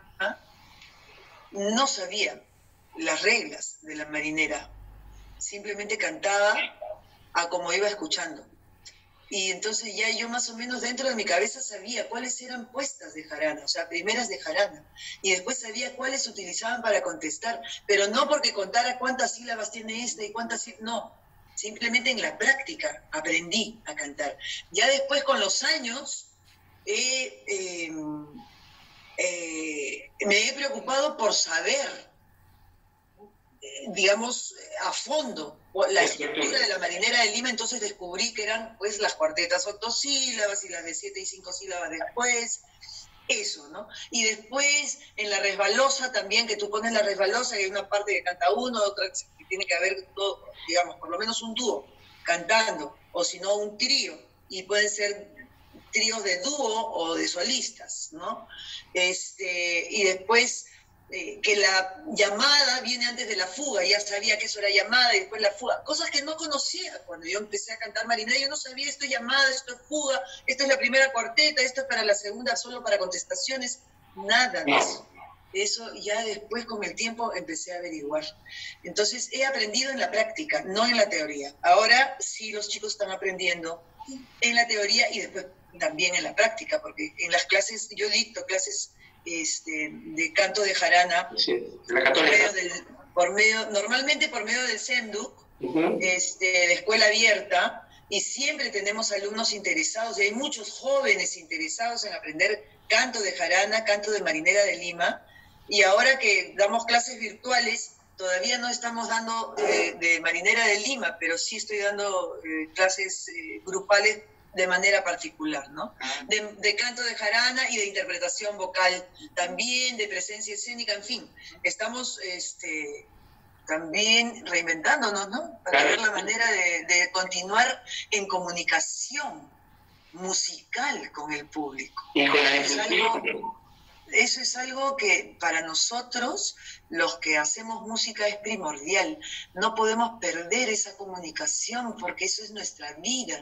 no sabía las reglas de la marinera. Simplemente cantaba a como iba escuchando. Y entonces ya yo más o menos dentro de mi cabeza sabía cuáles eran puestas de jarana, o sea, primeras de jarana. Y después sabía cuáles se utilizaban para contestar, pero no porque contara cuántas sílabas tiene esta y cuántas sílabas, no. Simplemente en la práctica aprendí a cantar. Ya después con los años eh, eh, eh, me he preocupado por saber, eh, digamos, a fondo la estructura de la marinera de Lima, entonces descubrí que eran pues las cuartetas octosílabas y las de siete y cinco sílabas después, eso, ¿no? Y después en la resbalosa también, que tú pones la resbalosa y hay una parte que canta uno, otra que tiene que haber, todo, digamos, por lo menos un dúo cantando, o si no un trío, y pueden ser tríos de dúo o de solistas, ¿no? Este, y después eh, que la llamada viene antes de la fuga, ya sabía que eso era llamada y después la fuga, cosas que no conocía cuando yo empecé a cantar marinera, yo no sabía esto es llamada, esto es fuga, esto es la primera cuarteta, esto es para la segunda solo para contestaciones, nada de eso. Eso ya después con el tiempo empecé a averiguar. Entonces he aprendido en la práctica, no en la teoría. Ahora sí los chicos están aprendiendo en la teoría y después también en la práctica, porque en las clases, yo dicto clases este, de canto de jarana, sí, la por medio del, por medio, normalmente por medio del SEMDUC, uh-huh. este, de escuela abierta, y siempre tenemos alumnos interesados, y hay muchos jóvenes interesados en aprender canto de jarana, canto de marinera de Lima, y ahora que damos clases virtuales, todavía no estamos dando eh, de marinera de Lima, pero sí estoy dando eh, clases eh, grupales de manera particular, ¿no? De, de canto de jarana y de interpretación vocal, también de presencia escénica, en fin, estamos este, también reinventándonos, ¿no? Para ver la manera de, de continuar en comunicación musical con el público. Y con la es algo, eso es algo que para nosotros, los que hacemos música, es primordial. No podemos perder esa comunicación porque eso es nuestra vida.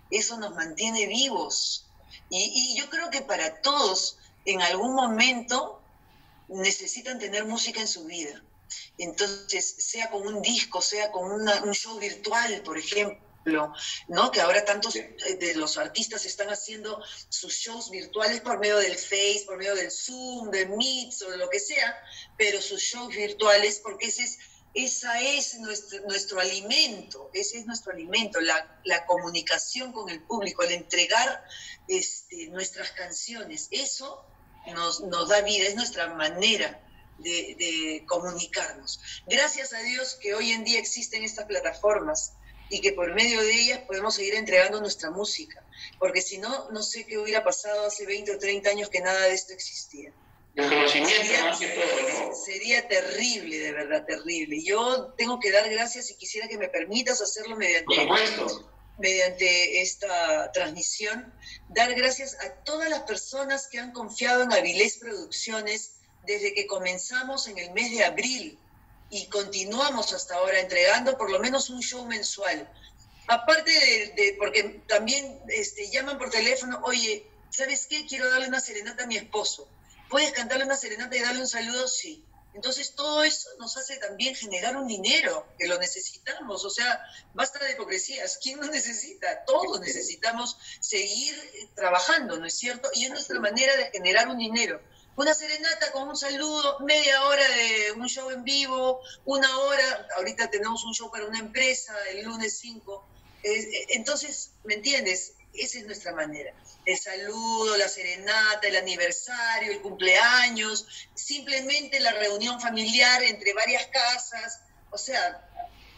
eso nos mantiene vivos. Y, y yo creo que para todos, en algún momento, necesitan tener música en su vida. Entonces, sea con un disco, sea con una, un show virtual, por ejemplo, ¿no? Que ahora tantos de los artistas están haciendo sus shows virtuales por medio del Face, por medio del Zoom, del Meet o de lo que sea, pero sus shows virtuales, porque ese es, esa es nuestro, nuestro alimento, ese es nuestro alimento, la, la comunicación con el público, el entregar este, nuestras canciones, eso nos, nos da vida, es nuestra manera de, de comunicarnos. Gracias a Dios que hoy en día existen estas plataformas y que por medio de ellas podemos seguir entregando nuestra música, porque si no, no sé qué hubiera pasado hace veinte o treinta años que nada de esto existía. El conocimiento sería, más que todo, ¿no? Sería terrible, de verdad, terrible. Yo tengo que dar gracias y quisiera que me permitas hacerlo mediante, por supuesto, mediante esta transmisión, dar gracias a todas las personas que han confiado en Avilés Producciones desde que comenzamos en el mes de abril y continuamos hasta ahora entregando por lo menos un show mensual. Aparte de, de porque también este, llaman por teléfono, oye, ¿sabes qué? Quiero darle una serenata a mi esposo. ¿Puedes cantarle una serenata y darle un saludo? Sí. Entonces todo eso nos hace también generar un dinero, que lo necesitamos. O sea, basta de hipocresías. ¿Quién no necesita? Todos necesitamos seguir trabajando, ¿no es cierto? Y es nuestra manera de generar un dinero. Una serenata con un saludo, media hora de un show en vivo, una hora, ahorita tenemos un show para una empresa, el lunes cinco. Entonces, ¿me entiendes? Esa es nuestra manera. El saludo, la serenata, el aniversario, el cumpleaños, simplemente la reunión familiar entre varias casas, o sea,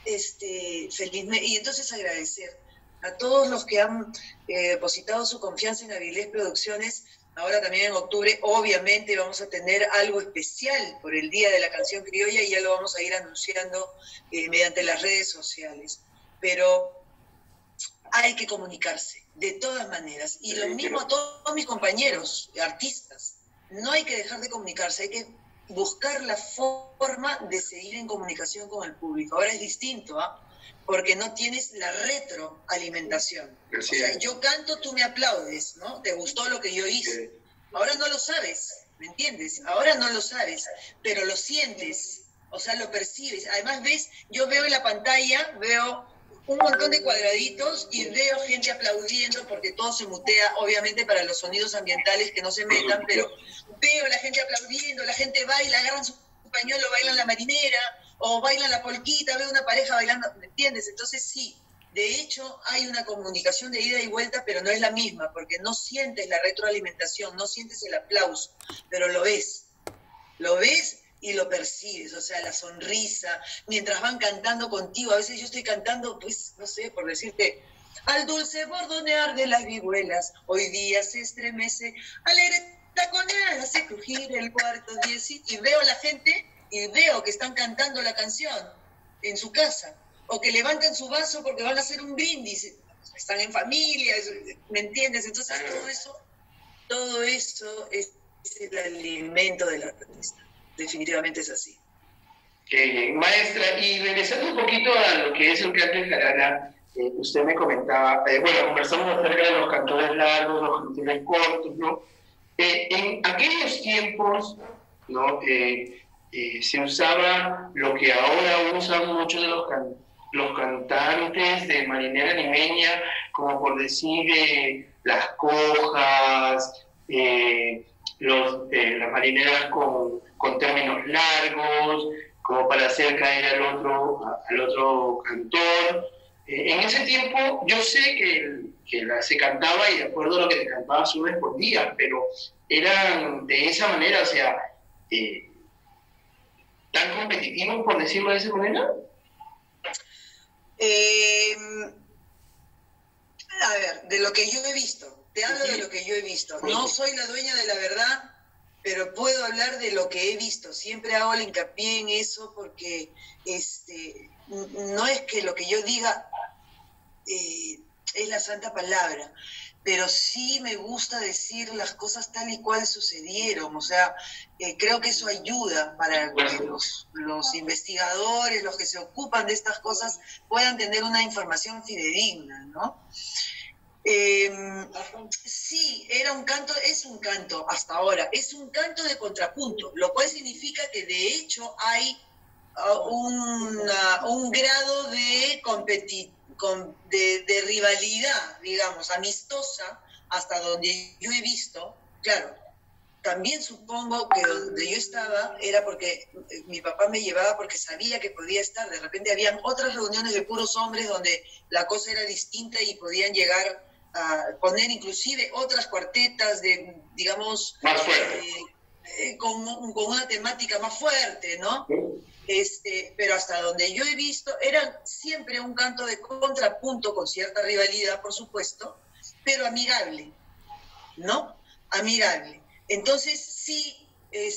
este, felizmente, y entonces agradecer a todos los que han eh, depositado su confianza en Avilés Producciones. Ahora también en octubre, obviamente, vamos a tener algo especial por el Día de la Canción Criolla y ya lo vamos a ir anunciando eh, mediante las redes sociales. Pero hay que comunicarse, de todas maneras. Y lo mismo a todos mis compañeros, artistas. No hay que dejar de comunicarse, hay que buscar la forma de seguir en comunicación con el público. Ahora es distinto, ¿ah? ¿eh? Porque no tienes la retroalimentación. O sea, yo canto, tú me aplaudes, ¿no? ¿Te gustó lo que yo hice? Ahora no lo sabes, ¿me entiendes? Ahora no lo sabes, pero lo sientes, o sea, lo percibes. Además, ves, yo veo en la pantalla, veo un montón de cuadraditos y veo gente aplaudiendo porque todo se mutea, obviamente para los sonidos ambientales que no se metan, pero veo la gente aplaudiendo, la gente baila, agarran su pañuelo, bailan la marinera, o bailan la polquita, veo una pareja bailando, ¿me entiendes? Entonces sí, de hecho hay una comunicación de ida y vuelta, pero no es la misma, porque no sientes la retroalimentación, no sientes el aplauso, pero lo ves, lo ves y lo percibes, o sea, la sonrisa, mientras van cantando contigo. A veces yo estoy cantando, pues, no sé, por decirte, al dulce bordonear de las vihuelas, hoy día se estremece, alegre taconea, hace crujir el cuarto diez, y veo a la gente, y veo que están cantando la canción en su casa, o que levantan su vaso porque van a hacer un brindis, están en familia, ¿me entiendes? Entonces todo eso, todo eso es el alimento del artista. Definitivamente es así. Eh, maestra, y regresando un poquito a lo que es el canto en jarana, eh, usted me comentaba, eh, bueno, conversamos acerca de los cantores largos, los cantores cortos, ¿no? Eh, en aquellos tiempos, ¿no? Eh, eh, se usaba lo que ahora usan muchos de los, can los cantantes de marinera limeña, como por decir eh, las cojas, eh, los, eh, las marineras con, con términos largos, como para hacer caer al otro, al otro cantor. Eh, en ese tiempo yo sé que, que la, se cantaba, y de acuerdo a lo que se cantaba, su respondía, pero eran de esa manera, o sea, eh, tan competitivos, por decirlo de esa manera. Eh, a ver, de lo que yo he visto, te hablo de lo que yo he visto. No soy la dueña de la verdad, pero puedo hablar de lo que he visto. Siempre hago el hincapié en eso porque este, no es que lo que yo diga eh, es la santa palabra, pero sí me gusta decir las cosas tal y cual sucedieron. O sea, eh, creo que eso ayuda para que los, los investigadores, los que se ocupan de estas cosas, puedan tener una información fidedigna, ¿no? Eh, sí, era un canto, es un canto hasta ahora, es un canto de contrapunto, lo cual significa que de hecho hay uh, una, un grado de, competi con, de, de rivalidad, digamos, amistosa, hasta donde yo he visto. Claro, también supongo que donde yo estaba era porque mi papá me llevaba porque sabía que podía estar. De repente habían otras reuniones de puros hombres donde la cosa era distinta y podían llegar a poner inclusive otras cuartetas de, digamos, más fuerte. Eh, eh, con, con una temática más fuerte, ¿no? Este, pero hasta donde yo he visto, eran siempre un canto de contrapunto con cierta rivalidad, por supuesto, pero amigable, ¿no? Amigable. Entonces sí,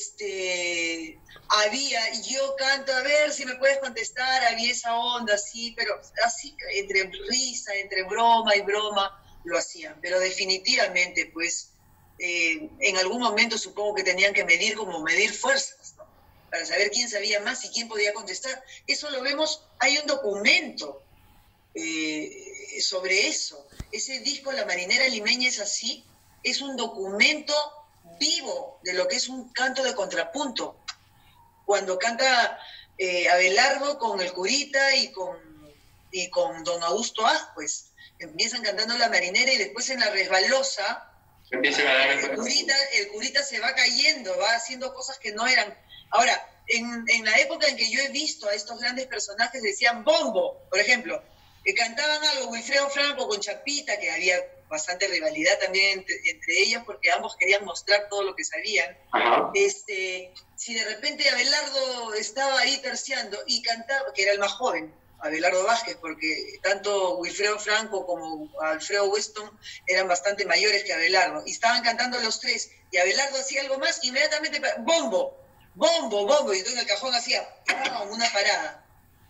este, había, yo canto, a ver si me puedes contestar, había esa onda, sí, pero así, entre risa, entre broma y broma, lo hacían. Pero definitivamente, pues, eh, en algún momento supongo que tenían que medir como medir fuerzas, ¿no? Para saber quién sabía más y quién podía contestar. Eso lo vemos, hay un documento eh, sobre eso. Ese disco, La Marinera Limeña, es así, es un documento vivo de lo que es un canto de contrapunto. Cuando canta eh, Abelardo con el Curita y con, y con don Augusto Aj, pues empiezan cantando La Marinera y después en la resbalosa empiezan a dar el curita, el curita se va cayendo, va haciendo cosas que no eran. Ahora, en, en la época en que yo he visto a estos grandes personajes decían bombo, por ejemplo, que cantaban algo, Wilfredo Franco con Chapita, que había bastante rivalidad también entre, entre ellos, porque ambos querían mostrar todo lo que sabían. Ajá. Este, si de repente Abelardo estaba ahí terciando y cantaba, que era el más joven, Abelardo Vázquez, porque tanto Wilfredo Franco como Alfredo Weston eran bastante mayores que Abelardo, y estaban cantando los tres, y Abelardo hacía algo más, inmediatamente, bombo, bombo, bombo, y entonces el cajón hacía una parada.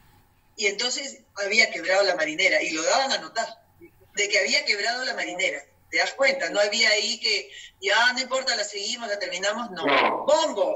Y entonces había quebrado La Marinera, y lo daban a notar, de que había quebrado La Marinera. ¿Te das cuenta? No había ahí que, ya, no importa, la seguimos, la terminamos, no. No. ¡Bombo!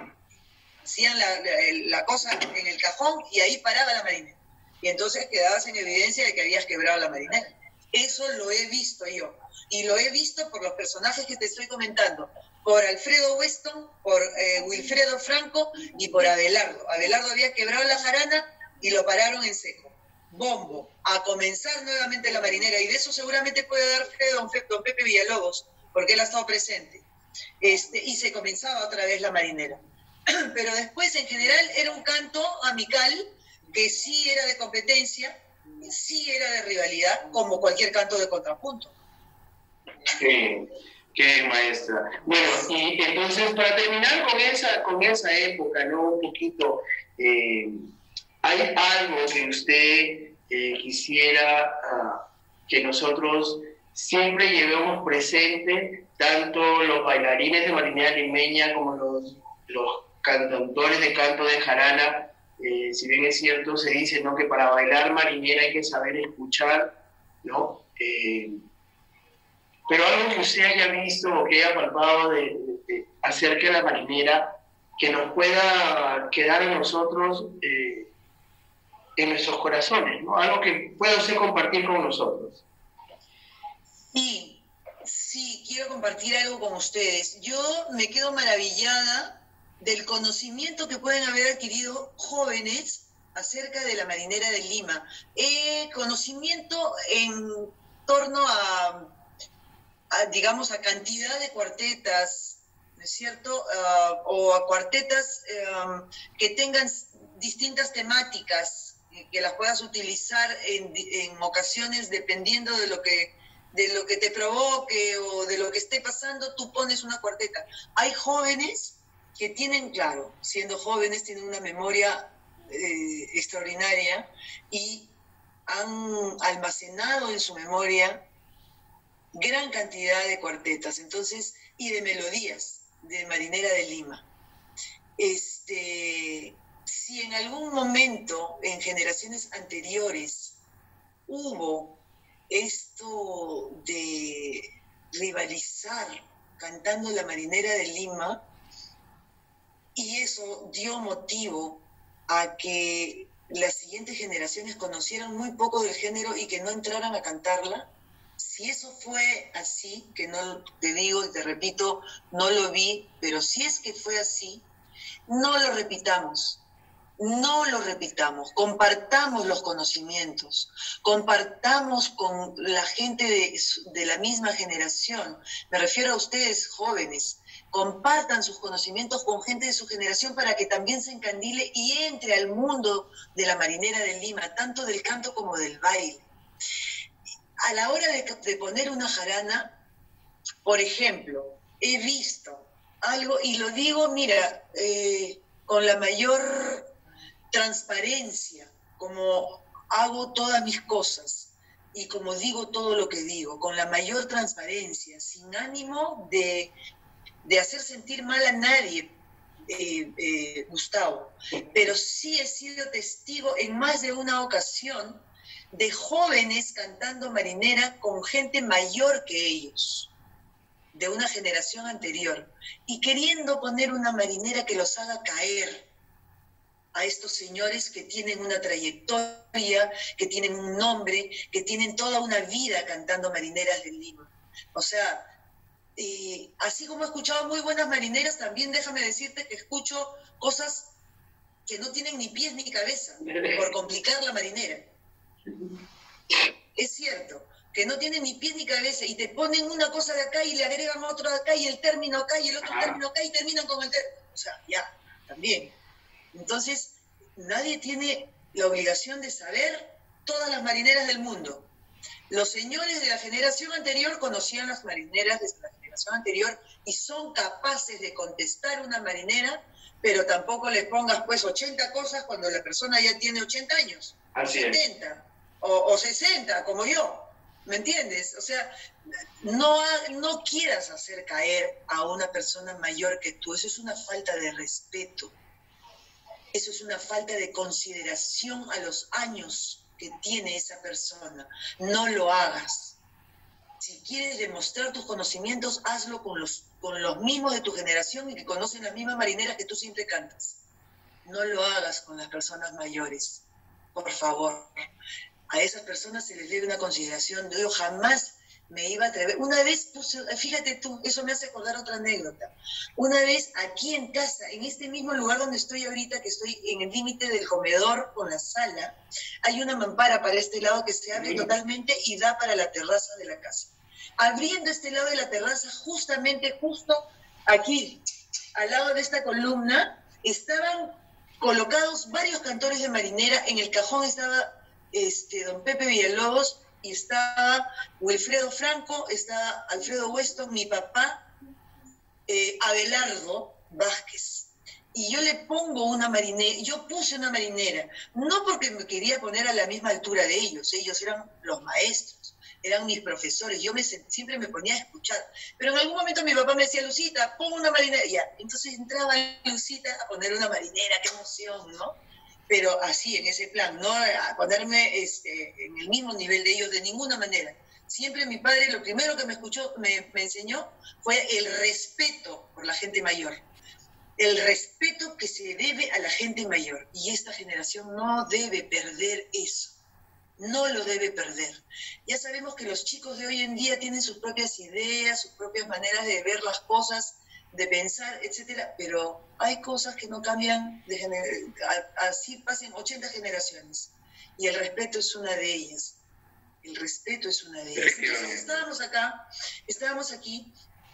Hacían la, la, la cosa en el cajón y ahí paraba La Marinera. Y entonces quedabas en evidencia de que habías quebrado La Marinera. Eso lo he visto yo. Y lo he visto por los personajes que te estoy comentando. Por Alfredo Weston, por eh, Wilfredo Franco y por Abelardo. Abelardo había quebrado la jarana y lo pararon en seco. Bombo, a comenzar nuevamente La Marinera, y de eso seguramente puede dar fe don, Fe, don Pepe Villalobos, porque él ha estado presente, este, y se comenzaba otra vez La Marinera. Pero después, en general, era un canto amical, que sí era de competencia, sí era de rivalidad, como cualquier canto de contrapunto. Sí, qué maestra. Bueno, y entonces, para terminar con esa, con esa época, ¿no? Un poquito... Eh, ¿hay algo que usted eh, quisiera uh, que nosotros siempre llevemos presente, tanto los bailarines de Marinera Limeña como los, los cantautores de canto de jarana? Eh, si bien es cierto, se dice, ¿no?, que para bailar marinera hay que saber escuchar, ¿no? Eh, pero algo que usted haya visto o que haya palpado de, de, de acerca de la marinera, que nos pueda quedar a nosotros... Eh, en nuestros corazones, ¿no? Algo que pueda usted compartir con nosotros. Sí, sí, quiero compartir algo con ustedes. Yo me quedo maravillada del conocimiento que pueden haber adquirido jóvenes acerca de la Marinera de Lima. Eh, conocimiento en torno a, a, digamos, a cantidad de cuartetas, ¿no es cierto? Uh, o a cuartetas um, que tengan distintas temáticas, que las puedas utilizar en, en ocasiones dependiendo de lo que de lo que te provoque o de lo que esté pasando, tú pones una cuarteta. Hay jóvenes que tienen, claro, siendo jóvenes, tienen una memoria eh, extraordinaria y han almacenado en su memoria gran cantidad de cuartetas, entonces, y de melodías de Marinera de Lima. Este... Si en algún momento, en generaciones anteriores, hubo esto de rivalizar cantando La Marinera de Lima, y eso dio motivo a que las siguientes generaciones conocieran muy poco del género y que no entraran a cantarla, Si eso fue así, que no te digo y te repito, no lo vi, pero si es que fue así, no lo repitamos. No lo repitamos, compartamos los conocimientos, compartamos con la gente de, de la misma generación, me refiero a ustedes jóvenes, compartan sus conocimientos con gente de su generación para que también se encandile y entre al mundo de la marinera de Lima, tanto del canto como del baile. A la hora de, de poner una jarana, por ejemplo, he visto algo, y lo digo, mira, eh, con la mayor transparencia, como hago todas mis cosas y como digo todo lo que digo, con la mayor transparencia, sin ánimo de, de hacer sentir mal a nadie, eh, eh, Gustavo, pero sí he sido testigo en más de una ocasión de jóvenes cantando marinera con gente mayor que ellos, de una generación anterior, y queriendo poner una marinera que los haga caer a estos señores que tienen una trayectoria, que tienen un nombre, que tienen toda una vida cantando marineras de Lima. O sea, eh, así como he escuchado muy buenas marineras, también déjame decirte que escucho cosas que no tienen ni pies ni cabeza, por complicar la marinera. Es cierto, que no tienen ni pies ni cabeza, y te ponen una cosa de acá y le agregan otro de acá, y el término acá, y el otro término acá, y terminan con el término. O sea, ya, también. Entonces, nadie tiene la obligación de saber todas las marineras del mundo. Los señores de la generación anterior conocían las marineras de la generación anterior y son capaces de contestar una marinera, pero tampoco les pongas pues ochenta cosas cuando la persona ya tiene ochenta años, Así setenta o, o sesenta, como yo. ¿Me entiendes? O sea, no, ha, no quieras hacer caer a una persona mayor que tú. Eso es una falta de respeto. Eso es una falta de consideración a los años que tiene esa persona. No lo hagas. Si quieres demostrar tus conocimientos, hazlo con los, con los mismos de tu generación y que conocen las mismas marineras que tú siempre cantas. No lo hagas con las personas mayores, por favor. A esas personas se les debe una consideración. Yo jamás me iba a atrever. Una vez puse, fíjate tú, eso me hace acordar otra anécdota. Una vez aquí en casa, en este mismo lugar donde estoy ahorita, que estoy en el límite del comedor con la sala, hay una mampara para este lado que se abre totalmente y da para la terraza de la casa. Abriendo este lado de la terraza, justamente, justo aquí, al lado de esta columna, estaban colocados varios cantores de marinera. En el cajón estaba este, don Pepe Villalobos, y estaba Wilfredo Franco, está Alfredo Weston, mi papá, eh, Abelardo Vázquez. Y yo le pongo una marinera, yo puse una marinera, no porque me quería poner a la misma altura de ellos, ellos eran los maestros, eran mis profesores, yo me, siempre me ponía a escuchar. Pero en algún momento mi papá me decía, Lucita, pon una marinera, ya. Entonces entraba Lucita a poner una marinera, qué emoción, ¿no? Pero así, en ese plan, no a ponerme este, en el mismo nivel de ellos de ninguna manera. Siempre mi padre, lo primero que me escuchó, me, me enseñó, fue el respeto por la gente mayor. El respeto que se debe a la gente mayor. Y esta generación no debe perder eso. No lo debe perder. Ya sabemos que los chicos de hoy en día tienen sus propias ideas, sus propias maneras de ver las cosas, de pensar, etcétera, pero hay cosas que no cambian, de gener- así pasen ochenta generaciones, y el respeto es una de ellas, el respeto es una de ellas. Entonces estábamos acá, estábamos aquí,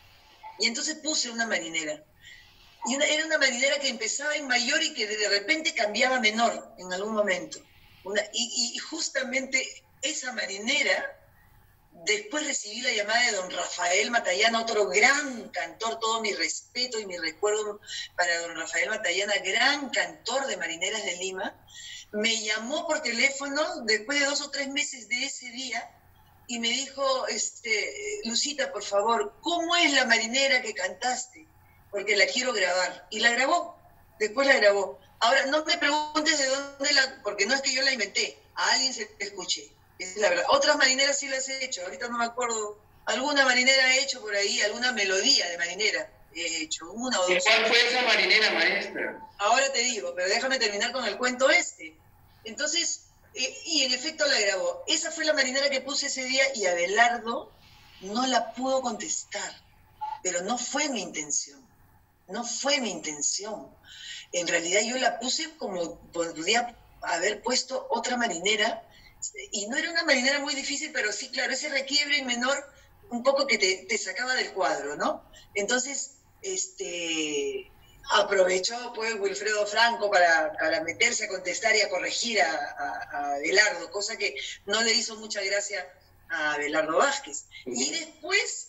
y entonces puse una marinera, y una, era una marinera que empezaba en mayor y que de repente cambiaba a menor en algún momento, una, y, y justamente esa marinera. Después recibí la llamada de don Rafael Matallana, otro gran cantor, todo mi respeto y mi recuerdo para don Rafael Matallana, gran cantor de Marineras de Lima. Me llamó por teléfono después de dos o tres meses de ese día y me dijo, este, Lucita, por favor, ¿cómo es la marinera que cantaste? Porque la quiero grabar. Y la grabó, después la grabó. Ahora, no me preguntes de dónde la, porque no es que yo la inventé, a alguien se te escuché. Es la verdad. Otras marineras sí las he hecho, ahorita no me acuerdo. Alguna marinera he hecho por ahí, alguna melodía de marinera he hecho, una o dos. ¿Cuál fue esa marinera, maestra? Ahora te digo, pero déjame terminar con el cuento este. Entonces, eh, y en efecto la grabó. Esa fue la marinera que puse ese día y Abelardo no la pudo contestar, pero no fue mi intención, no fue mi intención. En realidad yo la puse como podría haber puesto otra marinera, y no era una marinera muy difícil, pero sí, claro, ese requiebre en menor un poco que te, te sacaba del cuadro, ¿no? Entonces, este, aprovechó pues Wilfredo Franco para, para meterse a contestar y a corregir a, a, a Abelardo, cosa que no le hizo mucha gracia a Abelardo Vázquez. Y después,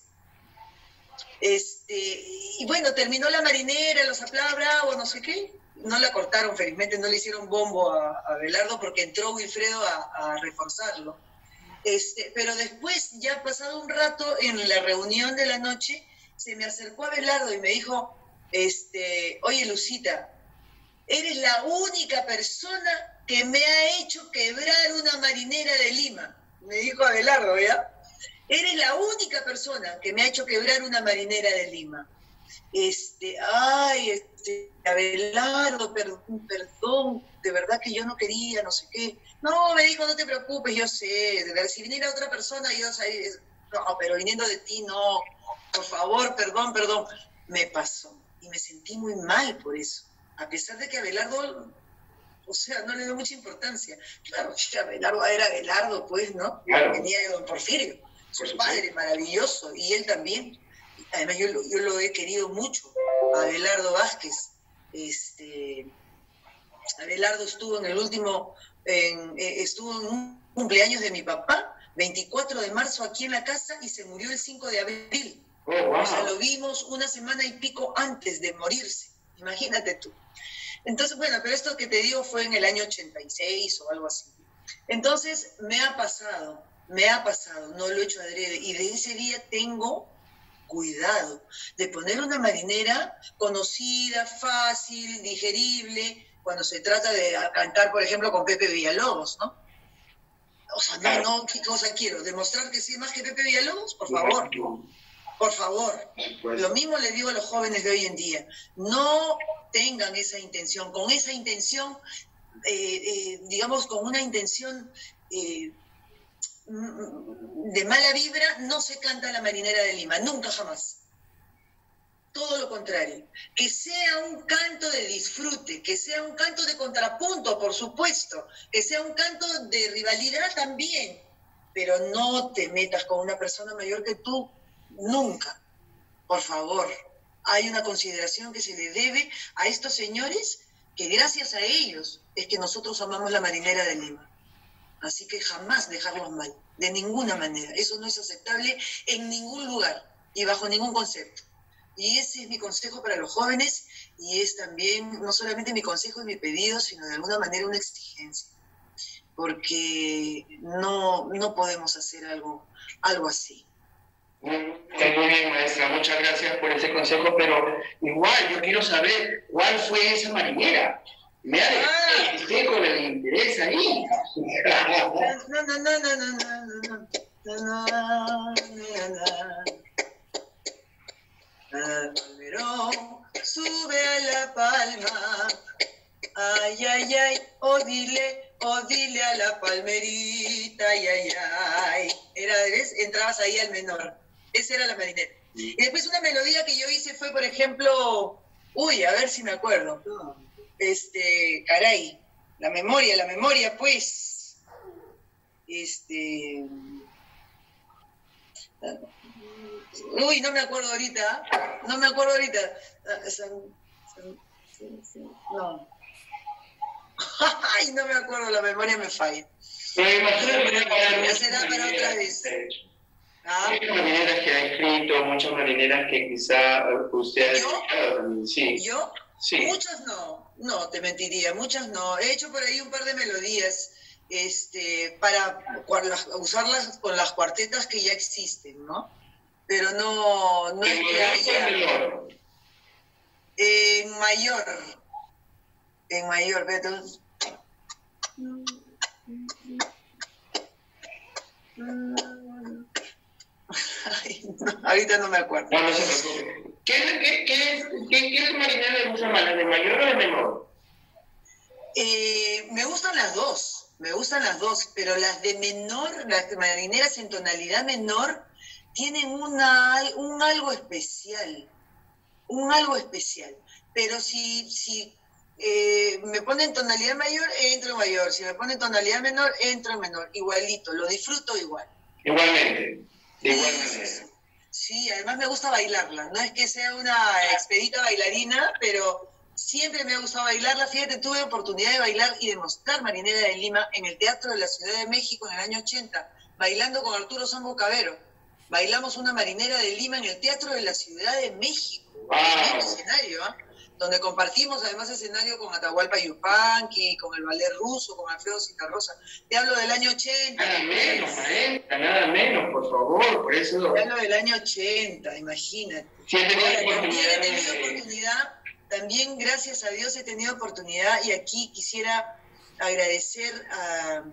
este, y bueno, terminó la marinera, los Aplausos Bravo, no sé qué, no la cortaron, felizmente no le hicieron bombo a, a Abelardo porque entró Wilfredo a, a reforzarlo. Este, pero después, ya pasado un rato, en la reunión de la noche, se me acercó Abelardo y me dijo, este, oye Lucita, eres la única persona que me ha hecho quebrar una marinera de Lima. Me dijo Abelardo, ¿ya? Eres la única persona que me ha hecho quebrar una marinera de Lima. Este, ay, este, Abelardo, perdón, perdón, de verdad que yo no quería, no sé qué. No, me dijo, no te preocupes, yo sé, de verdad, si viniera otra persona, yo sabía, no, pero viniendo de ti, no, por favor, perdón, perdón. Me pasó, y me sentí muy mal por eso, a pesar de que Abelardo, o sea, no le dio mucha importancia. Claro, Abelardo era Abelardo, pues, ¿no? Claro. Venía de don Porfirio, su padre, maravilloso, y él también. Además, yo, yo lo he querido mucho, a Abelardo Vázquez. Este, Abelardo estuvo en el último, en, eh, estuvo en un cumpleaños de mi papá, veinticuatro de marzo aquí en la casa, y se murió el cinco de abril. Oh, wow. O sea, lo vimos una semana y pico antes de morirse, imagínate tú. Entonces, bueno, pero esto que te digo fue en el año ochenta y seis o algo así. Entonces, me ha pasado, me ha pasado, no lo he hecho adrede, y de ese día tengo cuidado de poner una marinera conocida, fácil, digerible, cuando se trata de cantar, por ejemplo, con Pepe Villalobos, ¿no? O sea, no, no, ¿qué cosa quiero? ¿Demostrar que sí más que Pepe Villalobos? Por favor, por favor. Lo mismo le digo a los jóvenes de hoy en día. No tengan esa intención. Con esa intención, eh, eh, digamos, con una intención eh, de mala vibra, no se canta la marinera de Lima, nunca jamás. Todo lo contrario, que sea un canto de disfrute, que sea un canto de contrapunto, por supuesto, que sea un canto de rivalidad también, pero no te metas con una persona mayor que tú, nunca, por favor. Hay una consideración que se le debe a estos señores, que gracias a ellos es que nosotros amamos la marinera de Lima. Así que jamás dejarlos mal, de ninguna manera. Eso no es aceptable en ningún lugar y bajo ningún concepto. Y ese es mi consejo para los jóvenes, y es también no solamente mi consejo y mi pedido, sino de alguna manera una exigencia, porque no, no podemos hacer algo, algo así. Muy bien, maestra, muchas gracias por ese consejo, pero igual yo quiero saber cuál fue esa marinera. Me ha dejado usted con el interés ahí. No, no, no, no, no, no, no, no, no, no. Al palmerón sube a la palma, ay, ay, ay, oh dile, oh dile a la palmerita, ay, ay, ay. Era, ¿ves? Entrabas ahí al menor. Esa era la marinera. Y después una melodía que yo hice fue, por ejemplo, uy, a ver si me acuerdo. Este, caray, la memoria, la memoria, pues. Este... Uy, no me acuerdo ahorita, no me acuerdo ahorita. No. Ay, no me acuerdo, la memoria me falla. Ya será para otra vez. ¿Ah? Muchas maneras que ha escrito, muchas maneras que quizá usted ha ¿Yo? también. Sí. ¿Yo? Sí. Muchas no, no, te mentiría, muchas no. He hecho por ahí un par de melodías este, para usarlas con las cuartetas que ya existen, ¿no? Pero no, no es que haya... En mayor. En mayor, pero... Ay, no, ahorita no me acuerdo. No, no se preocupe. ¿Qué, qué, qué, qué, qué es marinera de mucha mala? ¿De mayor o de menor? Eh, me gustan las dos. Me gustan las dos, pero las de menor, las marineras en tonalidad menor, tienen una, un algo especial, un algo especial. Pero si, si eh, me ponen tonalidad mayor, entro en mayor. Si me ponen tonalidad menor, entro en menor. Igualito, lo disfruto igual. Igualmente, de igual Sí, manera. sí, sí, además me gusta bailarla. No es que sea una expedita bailarina, pero siempre me ha gustado bailarla. Fíjate, tuve oportunidad de bailar y de mostrar Marinera de Lima en el Teatro de la Ciudad de México en el año ochenta, bailando con Arturo Sambo Cabero. Bailamos una Marinera de Lima en el Teatro de la Ciudad de México, Wow. en el mismo escenario, ¿eh? Donde compartimos además escenario con Atahualpa Yupanqui, con el ballet ruso, con Alfredo Citarrosa. Te hablo del año ochenta. Nada menos, maestra, nada menos, por favor, por eso. Te hablo del año ochenta, imagínate. Sí, he tenido Ahora, también oportunidad he tenido de- oportunidad, también gracias a Dios he tenido oportunidad, y aquí quisiera agradecer a,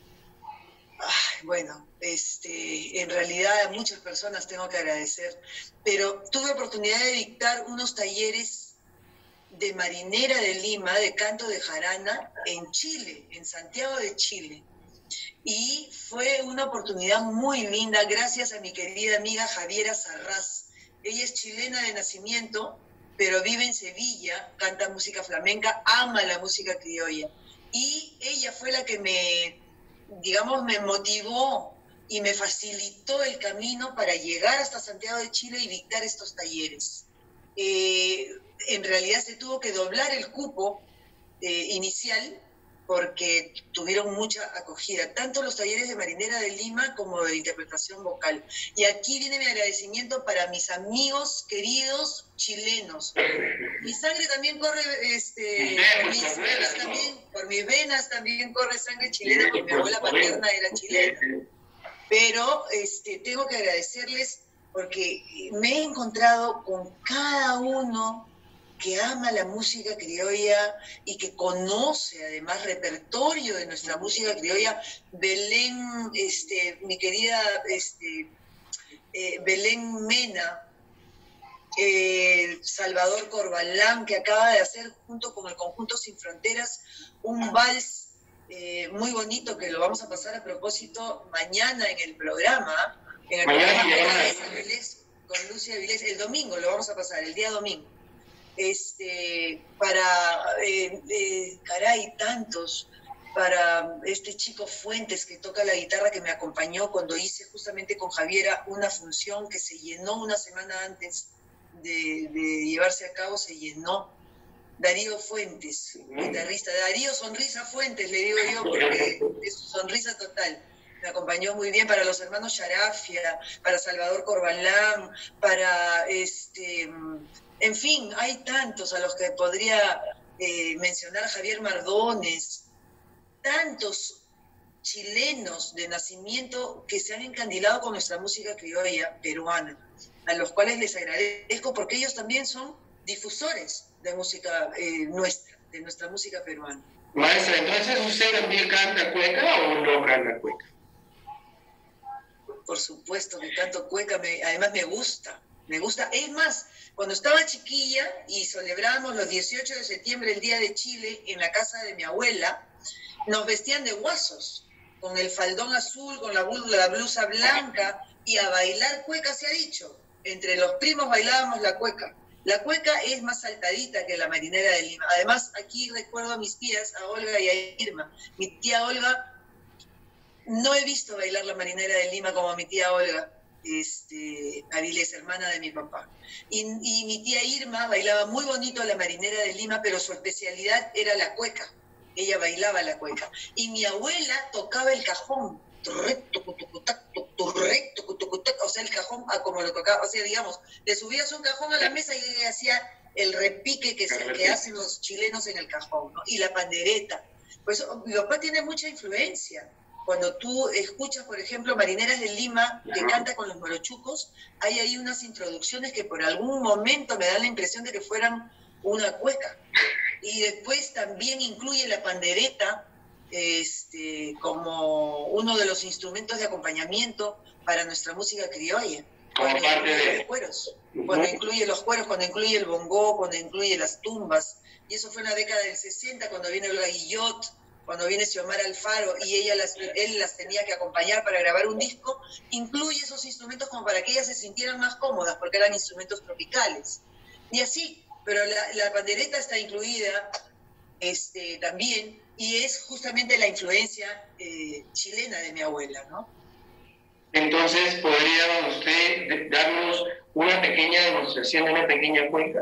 ay, bueno, este, en realidad a muchas personas tengo que agradecer, pero tuve oportunidad de dictar unos talleres de Marinera de Lima, de canto de jarana, en Chile, en Santiago de Chile. Y fue una oportunidad muy linda gracias a mi querida amiga Javiera Sarraz. Ella es chilena de nacimiento, pero vive en Sevilla, canta música flamenca, ama la música criolla. Y ella fue la que me, digamos, me motivó y me facilitó el camino para llegar hasta Santiago de Chile y dictar estos talleres. Eh, en realidad se tuvo que doblar el cupo eh, inicial, porque tuvieron mucha acogida, tanto los talleres de Marinera de Lima como de interpretación vocal. Y aquí viene mi agradecimiento para mis amigos queridos chilenos. Mi sangre también corre, este, por, mis venas también, por mis venas también corre sangre chilena, porque mi abuela paterna era chilena. Pero este, tengo que agradecerles porque me he encontrado con cada uno que ama la música criolla y que conoce además repertorio de nuestra música criolla. Belén, este, mi querida este, eh, Belén Mena, eh, Salvador Corbalán, que acaba de hacer junto con el Conjunto Sin Fronteras un vals eh, muy bonito que lo vamos a pasar a propósito mañana en el programa, en el programa con, Avilés, con Lucia Avilés, el domingo lo vamos a pasar, el día domingo. Este, para, eh, eh, caray, tantos, para este chico Fuentes que toca la guitarra, que me acompañó cuando hice justamente con Javiera una función que se llenó una semana antes de, de llevarse a cabo, se llenó. Darío Fuentes, guitarrista, Darío Sonrisa Fuentes, le digo yo, porque es su sonrisa total. Me acompañó muy bien, para los hermanos Sharafia, para Salvador Corbalán, para este... En fin, hay tantos a los que podría eh, mencionar, Javier Mardones, tantos chilenos de nacimiento que se han encandilado con nuestra música criolla peruana, a los cuales les agradezco porque ellos también son difusores de música eh, nuestra, de nuestra música peruana. Maestra, entonces usted también canta cueca o no canta cueca? Por supuesto que canto cueca, me, además me gusta, me gusta, es más, cuando estaba chiquilla y celebrábamos los dieciocho de septiembre, el Día de Chile, en la casa de mi abuela, nos vestían de guasos, con el faldón azul, con la, la blusa blanca, y a bailar cueca se ha dicho. Entre los primos bailábamos la cueca. La cueca es más saltadita que la Marinera de Lima. Además, aquí recuerdo a mis tías, a Olga y a Irma. Mi tía Olga, no he visto bailar la Marinera de Lima como mi tía Olga, Este, Avilés, hermana de mi papá. Y, y mi tía Irma bailaba muy bonito la Marinera de Lima, pero su especialidad era la cueca. Ella bailaba la cueca. Y mi abuela tocaba el cajón, o sea, el cajón como lo tocaba, o sea, digamos, le subías un cajón a la mesa y ella hacía el repique que, se, que hacen los chilenos en el cajón, ¿no? Y la pandereta. Pues mi papá tiene mucha influencia. Cuando tú escuchas, por ejemplo, Marineras de Lima, que canta con los morochucos, hay ahí unas introducciones que por algún momento me dan la impresión de que fueran una cueca. Y después también incluye la pandereta este, como uno de los instrumentos de acompañamiento para nuestra música criolla. Cuando incluye los cueros, cuando incluye los cueros, cuando incluye el bongó, cuando incluye las tumbas. Y eso fue en la década del sesenta, cuando viene Olga Guillot cuando viene Xiomara Alfaro y ella las, él las tenía que acompañar para grabar un disco, incluye esos instrumentos como para que ellas se sintieran más cómodas, porque eran instrumentos tropicales. Y así, pero la, la pandereta está incluida este, también, y es justamente la influencia eh, chilena de mi abuela, ¿no? Entonces, ¿podría usted darnos una pequeña demostración de una pequeña cueca?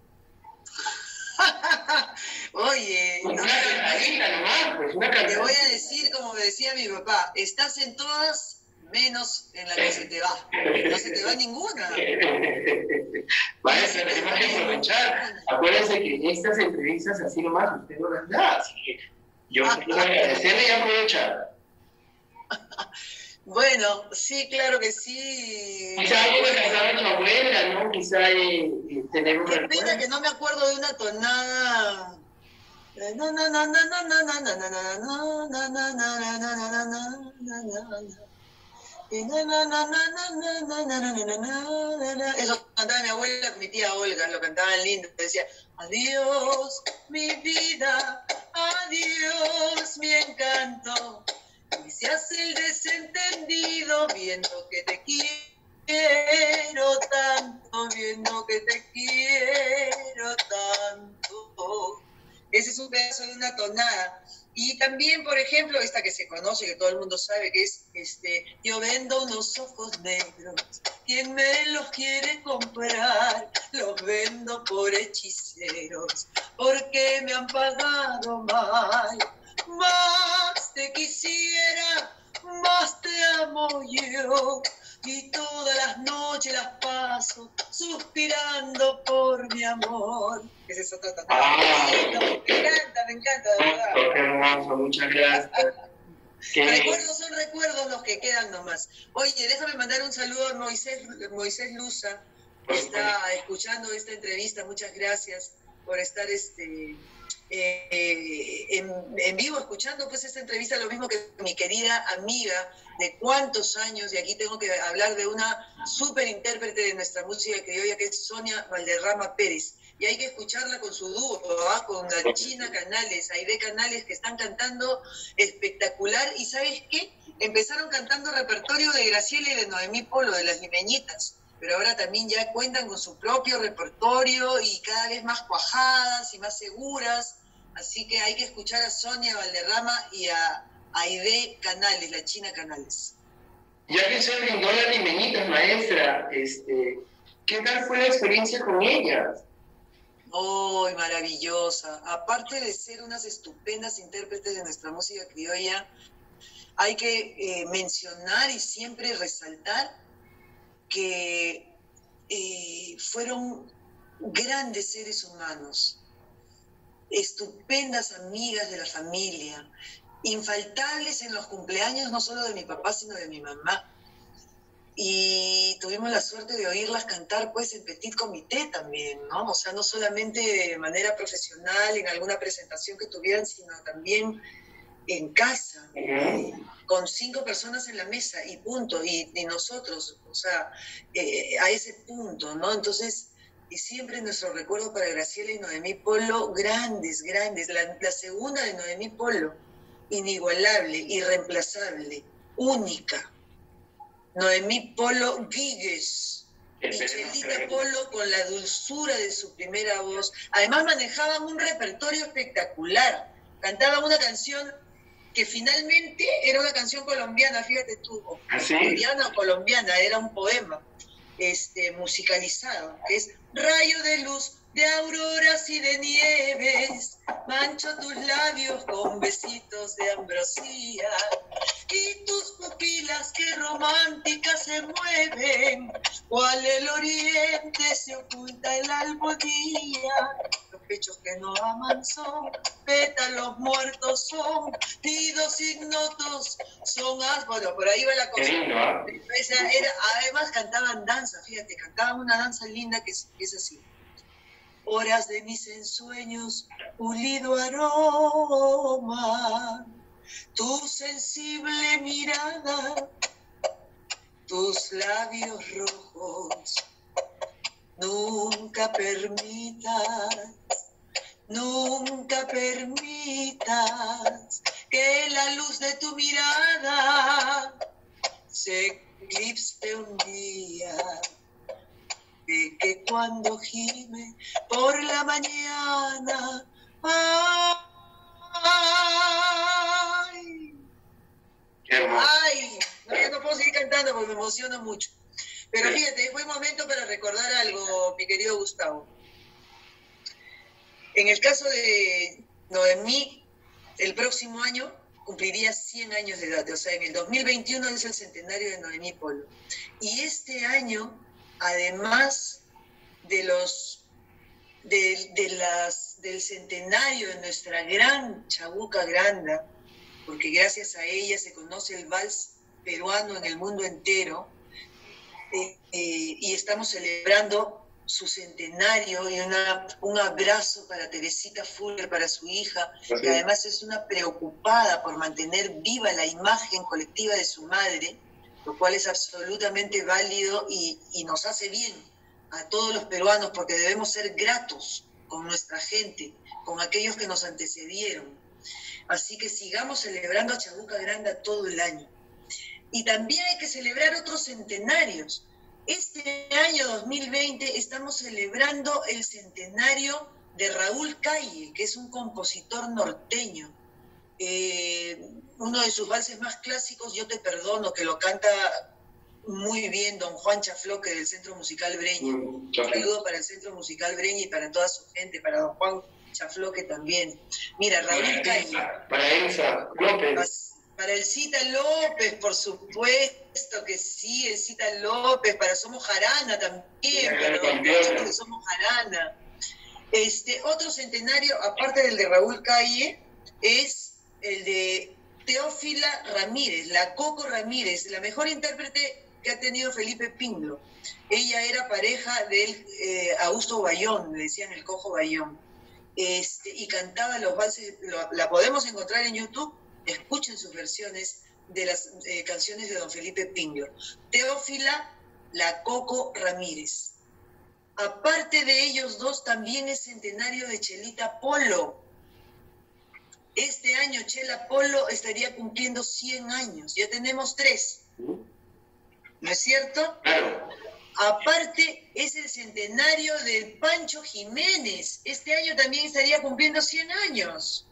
Oye, una cantadita nomás, pues una cantadita. Te voy a decir, como me decía mi papá, estás en todas menos en la que se te va. No se te va ninguna. Maestra, tenemos que aprovechar. Acuérdense que estas entrevistas así nomás usted no las da, así que yo quiero agradecerle y aprovechar. Bueno, sí, claro que sí. Quizá algo que cantaba tu abuela, ¿no? Quizá eh, eh, tener un Qué recuerdo. pena que no me acuerdo de una tonada. No, no, no, no, no, no, no, no, no, no, no, no, no, no, no, no, no. Eso cantaba mi abuela con mi tía Olga, lo cantaban lindo. Decía, adiós, mi vida, adiós, mi encanto. Y se hace el desentendido viendo que te quiero tanto, viendo que te quiero tanto. Ese es un pedazo de una tonada. Y también, por ejemplo, esta que se conoce, que todo el mundo sabe, que es, este, yo vendo unos ojos negros, quien me los quiere comprar, los vendo por hechiceros, porque me han pagado mal. Más te quisiera, más te amo yo, y todas las noches las paso suspirando por mi amor. Esa es otra tonada. Ah, me encanta, me encanta, de verdad. Qué hermoso, muchas gracias. Qué... Recuerdos son recuerdos los que quedan nomás. Oye, déjame mandar un saludo a Moisés, Moisés Luza, que está escuchando esta entrevista. Muchas gracias por estar este, eh, en, en vivo escuchando pues esta entrevista, lo mismo que mi querida amiga de cuántos años, y aquí tengo que hablar de una súper intérprete de nuestra música criolla, que es Sonia Valderrama Pérez. Y hay que escucharla con su dúo, ¿ah? Con la China Canales, Aide Canales, que están cantando espectacular. ¿Y sabes qué? Empezaron cantando repertorio de Graciela y de Noemí Polo, de las limeñitas, pero ahora también ya cuentan con su propio repertorio y cada vez más cuajadas y más seguras. Así que hay que escuchar a Sonia Valderrama y a Aide Canales, la China Canales. Ya que se brindó las limeñitas, maestra, este, ¿qué tal fue la experiencia con ellas? ¡Oh, maravillosa! Aparte de ser unas estupendas intérpretes de nuestra música criolla, hay que eh, mencionar y siempre resaltar que eh, fueron grandes seres humanos, estupendas amigas de la familia, infaltables en los cumpleaños no solo de mi papá, sino de mi mamá. Y tuvimos la suerte de oírlas cantar pues en petit comité también, ¿no? O sea, no solamente de manera profesional en alguna presentación que tuvieran, sino también en casa, eh, con cinco personas en la mesa y punto, y, y nosotros, o sea, eh, a ese punto, ¿no? Entonces, y siempre nuestro recuerdo para Graciela y Noemí Polo, grandes, grandes. La, la segunda de Noemí Polo, inigualable, irreemplazable, única. Noemí Polo Guigues, y Chelita Polo con la dulzura de su primera voz. Además manejaban un repertorio espectacular. Cantaban una canción que finalmente era una canción colombiana, fíjate tú, o colombiana o colombiana, era un poema este, musicalizado, que es rayo de luz de auroras y de nieves, mancho tus labios con besitos de ambrosía, y tus pupilas que románticas se mueven, cual el oriente se oculta el albodía. Los pechos que no aman son pétalos muertos, son nidos ignotos, son as... Bueno, por ahí va la cosa. Esa era, además cantaban danza, fíjate, cantaban una danza linda que es, que es así. Horas de mis ensueños, pulido aroma, tu sensible mirada, tus labios rojos, nunca permitas, nunca permitas la luz de tu mirada se eclipse un día, de que cuando gime por la mañana, ay, ay, no, ya no puedo seguir cantando porque me emociono mucho. Pero fíjate, es buen momento para recordar algo, mi querido Gustavo. En el caso de Noemí, el próximo año cumpliría cien años de edad, o sea, en el dos mil veintiuno es el centenario de Noemí Polo. Y este año, además de los, de, de las, del centenario de nuestra gran Chabuca Granda, porque gracias a ella se conoce el vals peruano en el mundo entero, eh, eh, y estamos celebrando su centenario, y una, un abrazo para Teresita Fuller, para su hija, que además es una preocupada por mantener viva la imagen colectiva de su madre, lo cual es absolutamente válido y, y nos hace bien a todos los peruanos, porque debemos ser gratos con nuestra gente, con aquellos que nos antecedieron. Así que sigamos celebrando a Chabuca Granda todo el año. Y también hay que celebrar otros centenarios. Este año dos mil veinte estamos celebrando el centenario de Raúl Calle, que es un compositor norteño. Eh, uno de sus valses más clásicos, Yo te perdono, que lo canta muy bien don Juan Chafloque del Centro Musical Breña. Un saludo para el Centro Musical Breña y para toda su gente, para don Juan Chafloque también. Mira, Raúl Calle. Para Elsa López. Para el Cita López, por supuesto que sí, el Cita López, para Somos Jarana también, para nosotros que somos Jarana. Este, otro centenario, aparte del de Raúl Calle, es el de Teófila Ramírez, la Coco Ramírez, la mejor intérprete que ha tenido Felipe Pinglo. Ella era pareja del eh, Augusto Bayón, le decían el Cojo Bayón, este, y cantaba los valses, lo, la podemos encontrar en YouTube. Escuchen sus versiones de las eh, canciones de don Felipe Pinglo. Teófila, la Coco Ramírez. Aparte de ellos dos, también es centenario de Chelita Polo. Este año Chela Polo estaría cumpliendo cien años. Ya tenemos tres. ¿No es cierto? Claro. Aparte, es el centenario de Pancho Jiménez. Este año también estaría cumpliendo cien años.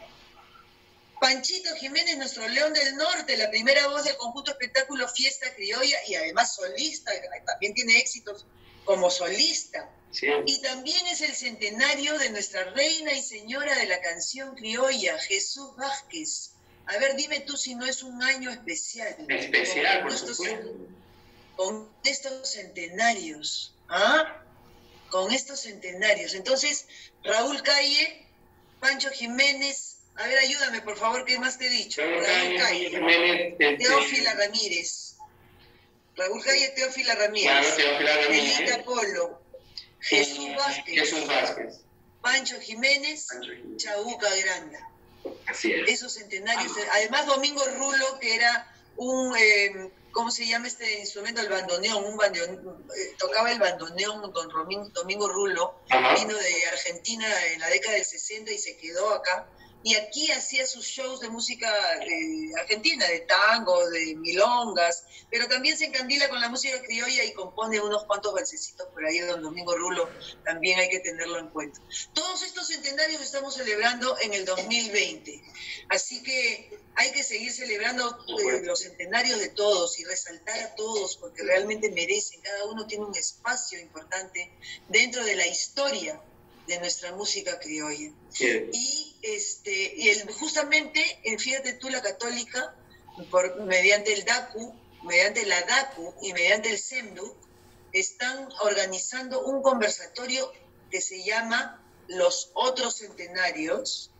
Panchito Jiménez, nuestro León del Norte, la primera voz del conjunto espectáculo Fiesta Criolla y además solista, también tiene éxitos como solista. Sí. Y también es el centenario de nuestra reina y señora de la canción criolla, Jesús Vázquez. A ver, dime tú si no es un año especial. Especial, con por estos, supuesto. Con estos centenarios, ¿ah? Con estos centenarios. Entonces, Raúl Calle, Pancho Jiménez. A ver, ayúdame, por favor, ¿qué más te he dicho? Raúl Raúl Calle, Calle, Jiménez, Teófila Ramírez. Raúl Calle, Teófila Ramírez. Claro, Teófila Ramírez. Chelita Polo. Jesús Vázquez. Jesús Vázquez. Pancho Jiménez. Pancho Jiménez. Chabuca Granda. Así es. Esos centenarios. Además, Domingo Rulo, que era un... Eh, ¿cómo se llama este instrumento? El bandoneón. Un bandoneón, eh, tocaba el bandoneón don Domingo, Domingo Rulo. Ajá. Vino de Argentina en la década del sesenta y se quedó acá. Y aquí hacía sus shows de música eh, argentina, de tango, de milongas, pero también se encandila con la música criolla y compone unos cuantos valsecitos por ahí, don Domingo Rulo, también hay que tenerlo en cuenta. Todos estos centenarios estamos celebrando en el dos mil veinte, así que hay que seguir celebrando eh, los centenarios de todos y resaltar a todos, porque realmente merecen, cada uno tiene un espacio importante dentro de la historia de nuestra música criolla. Sí. Y, este, y el, justamente, fíjate tú, la católica, por, mediante el DACU, mediante la DACU y mediante el SEMDU, están organizando un conversatorio que se llama Los Otros Centenarios,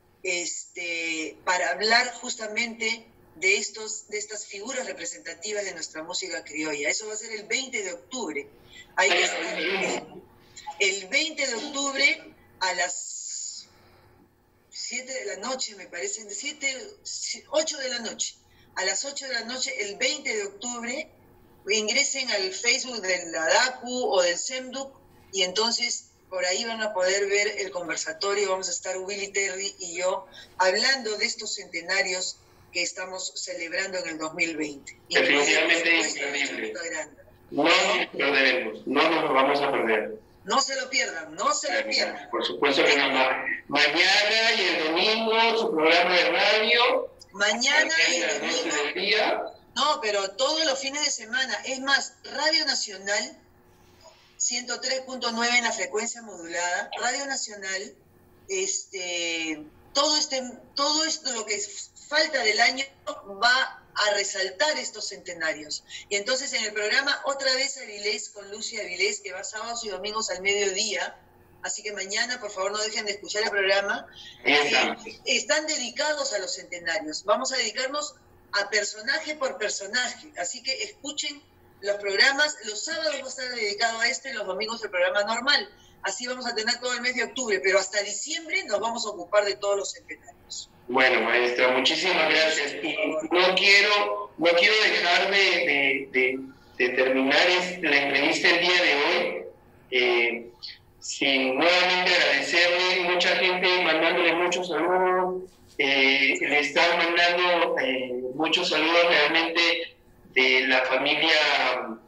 este, para hablar justamente de, estos, de estas figuras representativas de nuestra música criolla. Eso va a ser el veinte de octubre. Hay que estar el veinte de octubre a las siete de la noche, me parece, siete, ocho de la noche. A las ocho de la noche, el veinte de octubre, ingresen al Facebook de la DACU o del SEMDUC y entonces por ahí van a poder ver el conversatorio, vamos a estar Willy Terry y yo hablando de estos centenarios que estamos celebrando en el dos mil veinte. Definitivamente increíble. No nos perderemos, no nos lo vamos a perder. No se lo pierdan, no se lo pierdan. Por supuesto que no. Mañana y el domingo su programa de radio. Mañana y el domingo. No, pero todos los fines de semana. Es más, Radio Nacional, ciento tres punto nueve en la frecuencia modulada. Radio Nacional, este, todo, este, todo esto, lo que falta del año, va a resaltar estos centenarios. Y entonces en el programa otra vez Avilés con Lucia Avilés, que va sábados y domingos al mediodía, así que mañana por favor no dejen de escuchar el programa, eh, están dedicados a los centenarios. Vamos a dedicarnos a personaje por personaje, así que escuchen los programas. Los sábados va a estar dedicado a este y los domingos el programa normal. Así vamos a tener todo el mes de octubre, pero hasta diciembre nos vamos a ocupar de todos los centenarios. Bueno, maestra, muchísimas gracias. Y no quiero, no quiero dejar de, de, de, de terminar la entrevista el día de hoy eh, sin nuevamente agradecerle, mucha gente mandándole muchos saludos, eh, le están mandando eh, muchos saludos realmente de la familia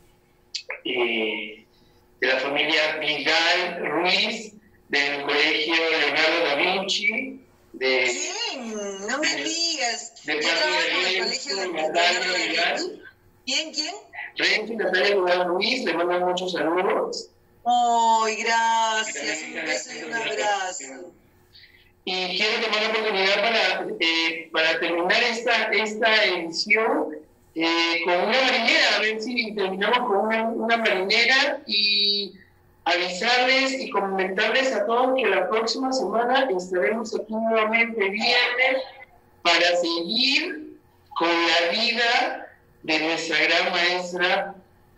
eh, de la familia Vidal Ruiz, del colegio Leonardo da Vinci. De, ¿Quién? No me de, digas. De ¿Yo trabajo en el colegio de Leonardo da Vinci? ¿Quién? ¿Quién? Renzo y Natalia Vidal Ruiz, le mandan muchos saludos. ¡Ay, gracias! Un beso y un abrazo. Y quiero tomar la oportunidad para, eh, para terminar esta, esta edición eh, con una marinera, a ver si terminamos con una, una marinera y avisarles y comentarles a todos que la próxima semana estaremos aquí nuevamente viernes para seguir con la vida de nuestra gran maestra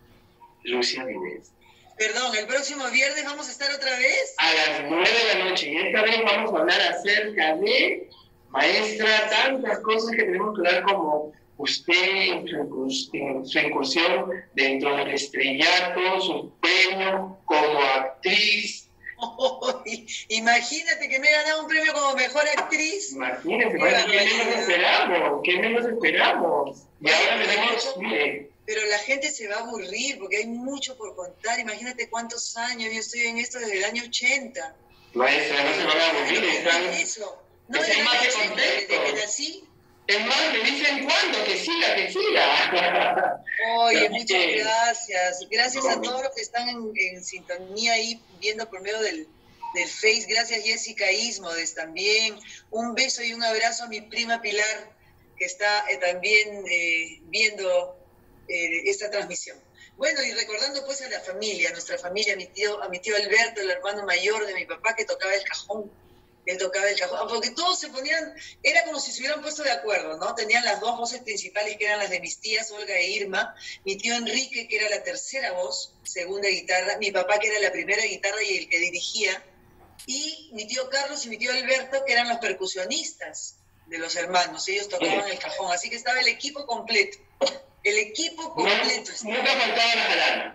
Lucia Avilés. Perdón, ¿el próximo viernes vamos a estar otra vez? A las nueve de la noche, y esta vez vamos a hablar acerca de, maestra, tantas cosas que tenemos que hablar como usted en su, en su incursión dentro del estrellato, su premio como actriz. Oh, imagínate que me he ganado un premio como mejor actriz. Imagínate, bueno, ¿qué menos esperamos? ¿Qué menos esperamos? Y ahora tenemos, mire. Pero la gente se va a aburrir porque hay mucho por contar. Imagínate cuántos años, yo estoy en esto desde el año ochenta. Maestra, no se van a aburrir, están... Eso. No, es más de contexto. Desde que nací. Es más, me dicen cuándo, que siga, que siga. Oye, muchas gracias. Gracias a todos los que están en, en sintonía ahí, viendo por medio del, del Face. Gracias, Jessica Ismodes, también. Un beso y un abrazo a mi prima Pilar, que está eh, también eh, viendo eh, esta transmisión. Bueno, y recordando pues a la familia, a nuestra familia, a mi tío, a mi tío Alberto, el hermano mayor de mi papá, que tocaba el cajón. Él tocaba el cajón, porque todos se ponían, era como si se hubieran puesto de acuerdo, ¿no? Tenían las dos voces principales que eran las de mis tías, Olga e Irma, mi tío Enrique, que era la tercera voz, segunda guitarra, mi papá, que era la primera guitarra y el que dirigía, y mi tío Carlos y mi tío Alberto, que eran los percusionistas de los hermanos, ellos tocaban el cajón, así que estaba el equipo completo, el equipo completo. No, nunca faltaba la jarana.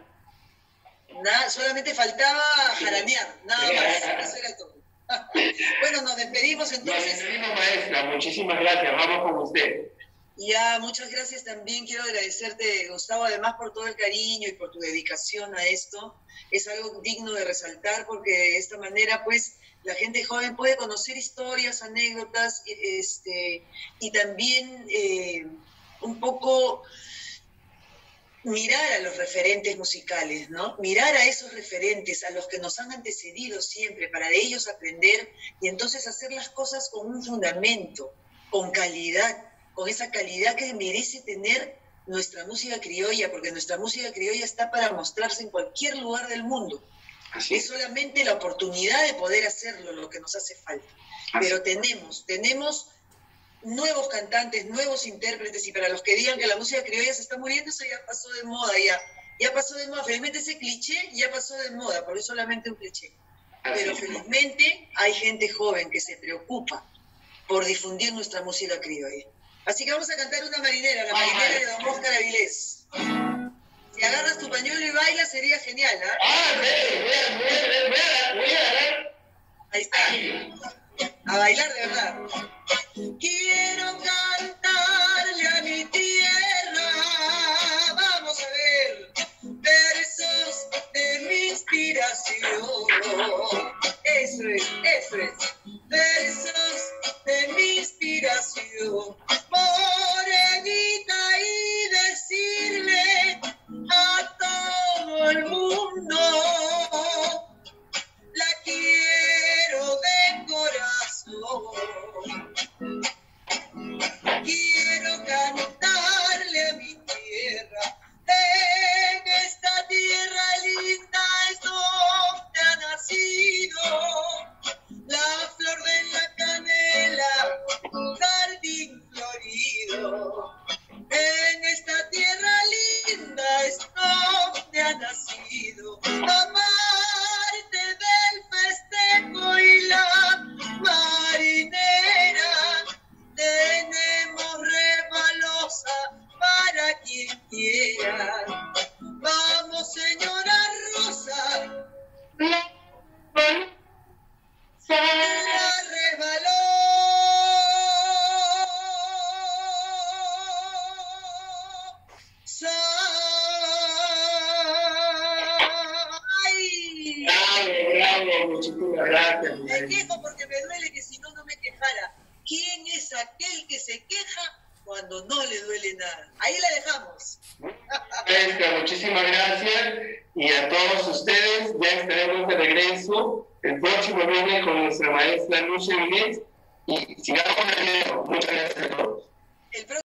Nada, solamente faltaba jaranear, nada más, eso era todo. Bueno, nos despedimos entonces. Nos despedimos, maestra. Muchísimas gracias. Vamos con usted. Ya, muchas gracias también. Quiero agradecerte, Gustavo, además por todo el cariño y por tu dedicación a esto. Es algo digno de resaltar porque de esta manera, pues, la gente joven puede conocer historias, anécdotas, este, y también eh, un poco mirar a los referentes musicales, ¿no? Mirar a esos referentes, a los que nos han antecedido siempre, para de ellos aprender y entonces hacer las cosas con un fundamento, con calidad, con esa calidad que merece tener nuestra música criolla, porque nuestra música criolla está para mostrarse en cualquier lugar del mundo. Así. Es solamente la oportunidad de poder hacerlo lo que nos hace falta. Así. Pero tenemos, tenemos... nuevos cantantes, nuevos intérpretes, y para los que digan que la música criolla se está muriendo, eso ya pasó de moda, ya, ya pasó de moda, felizmente ese cliché ya pasó de moda, porque es solamente un cliché, pero felizmente hay gente joven que se preocupa por difundir nuestra música criolla. Así que vamos a cantar una marinera, la marinera de don Oscar Avilés. Se y agarras tu pañuelo y bailas, sería genial, ¿ah? Ah, ve, voy a, voy a, voy a, voy a agarrar. Ahí está. A bailar de verdad. Quiero cantarle a mi tierra, vamos a ver, versos de mi inspiración. Eso es, eso es, versos de mi inspiración. Morenita, y decirle a todo el mundo, la quiero de corazón. Quiero cantarle a mi tierra, en esta tierra linda es donde ha nacido la flor de la canela, jardín florido. En esta tierra linda es donde ha nacido, amarte del festejo y la marinera. Tenemos resbalosa para quien quiera. Vamos, señora Rosa, la resbaló. ¡Ay! Bravo, bravo, muchísimas gracias. Me quejo porque me duele, que si no, no me quejara. ¿Quién es aquel que se queja cuando no le duele nada? Ahí la dejamos. Maestra, muchísimas gracias. Y a todos ustedes, ya estaremos de regreso el próximo viernes con nuestra maestra Lucia Inés. Y sigamos aprendiendo. Muchas gracias a todos. El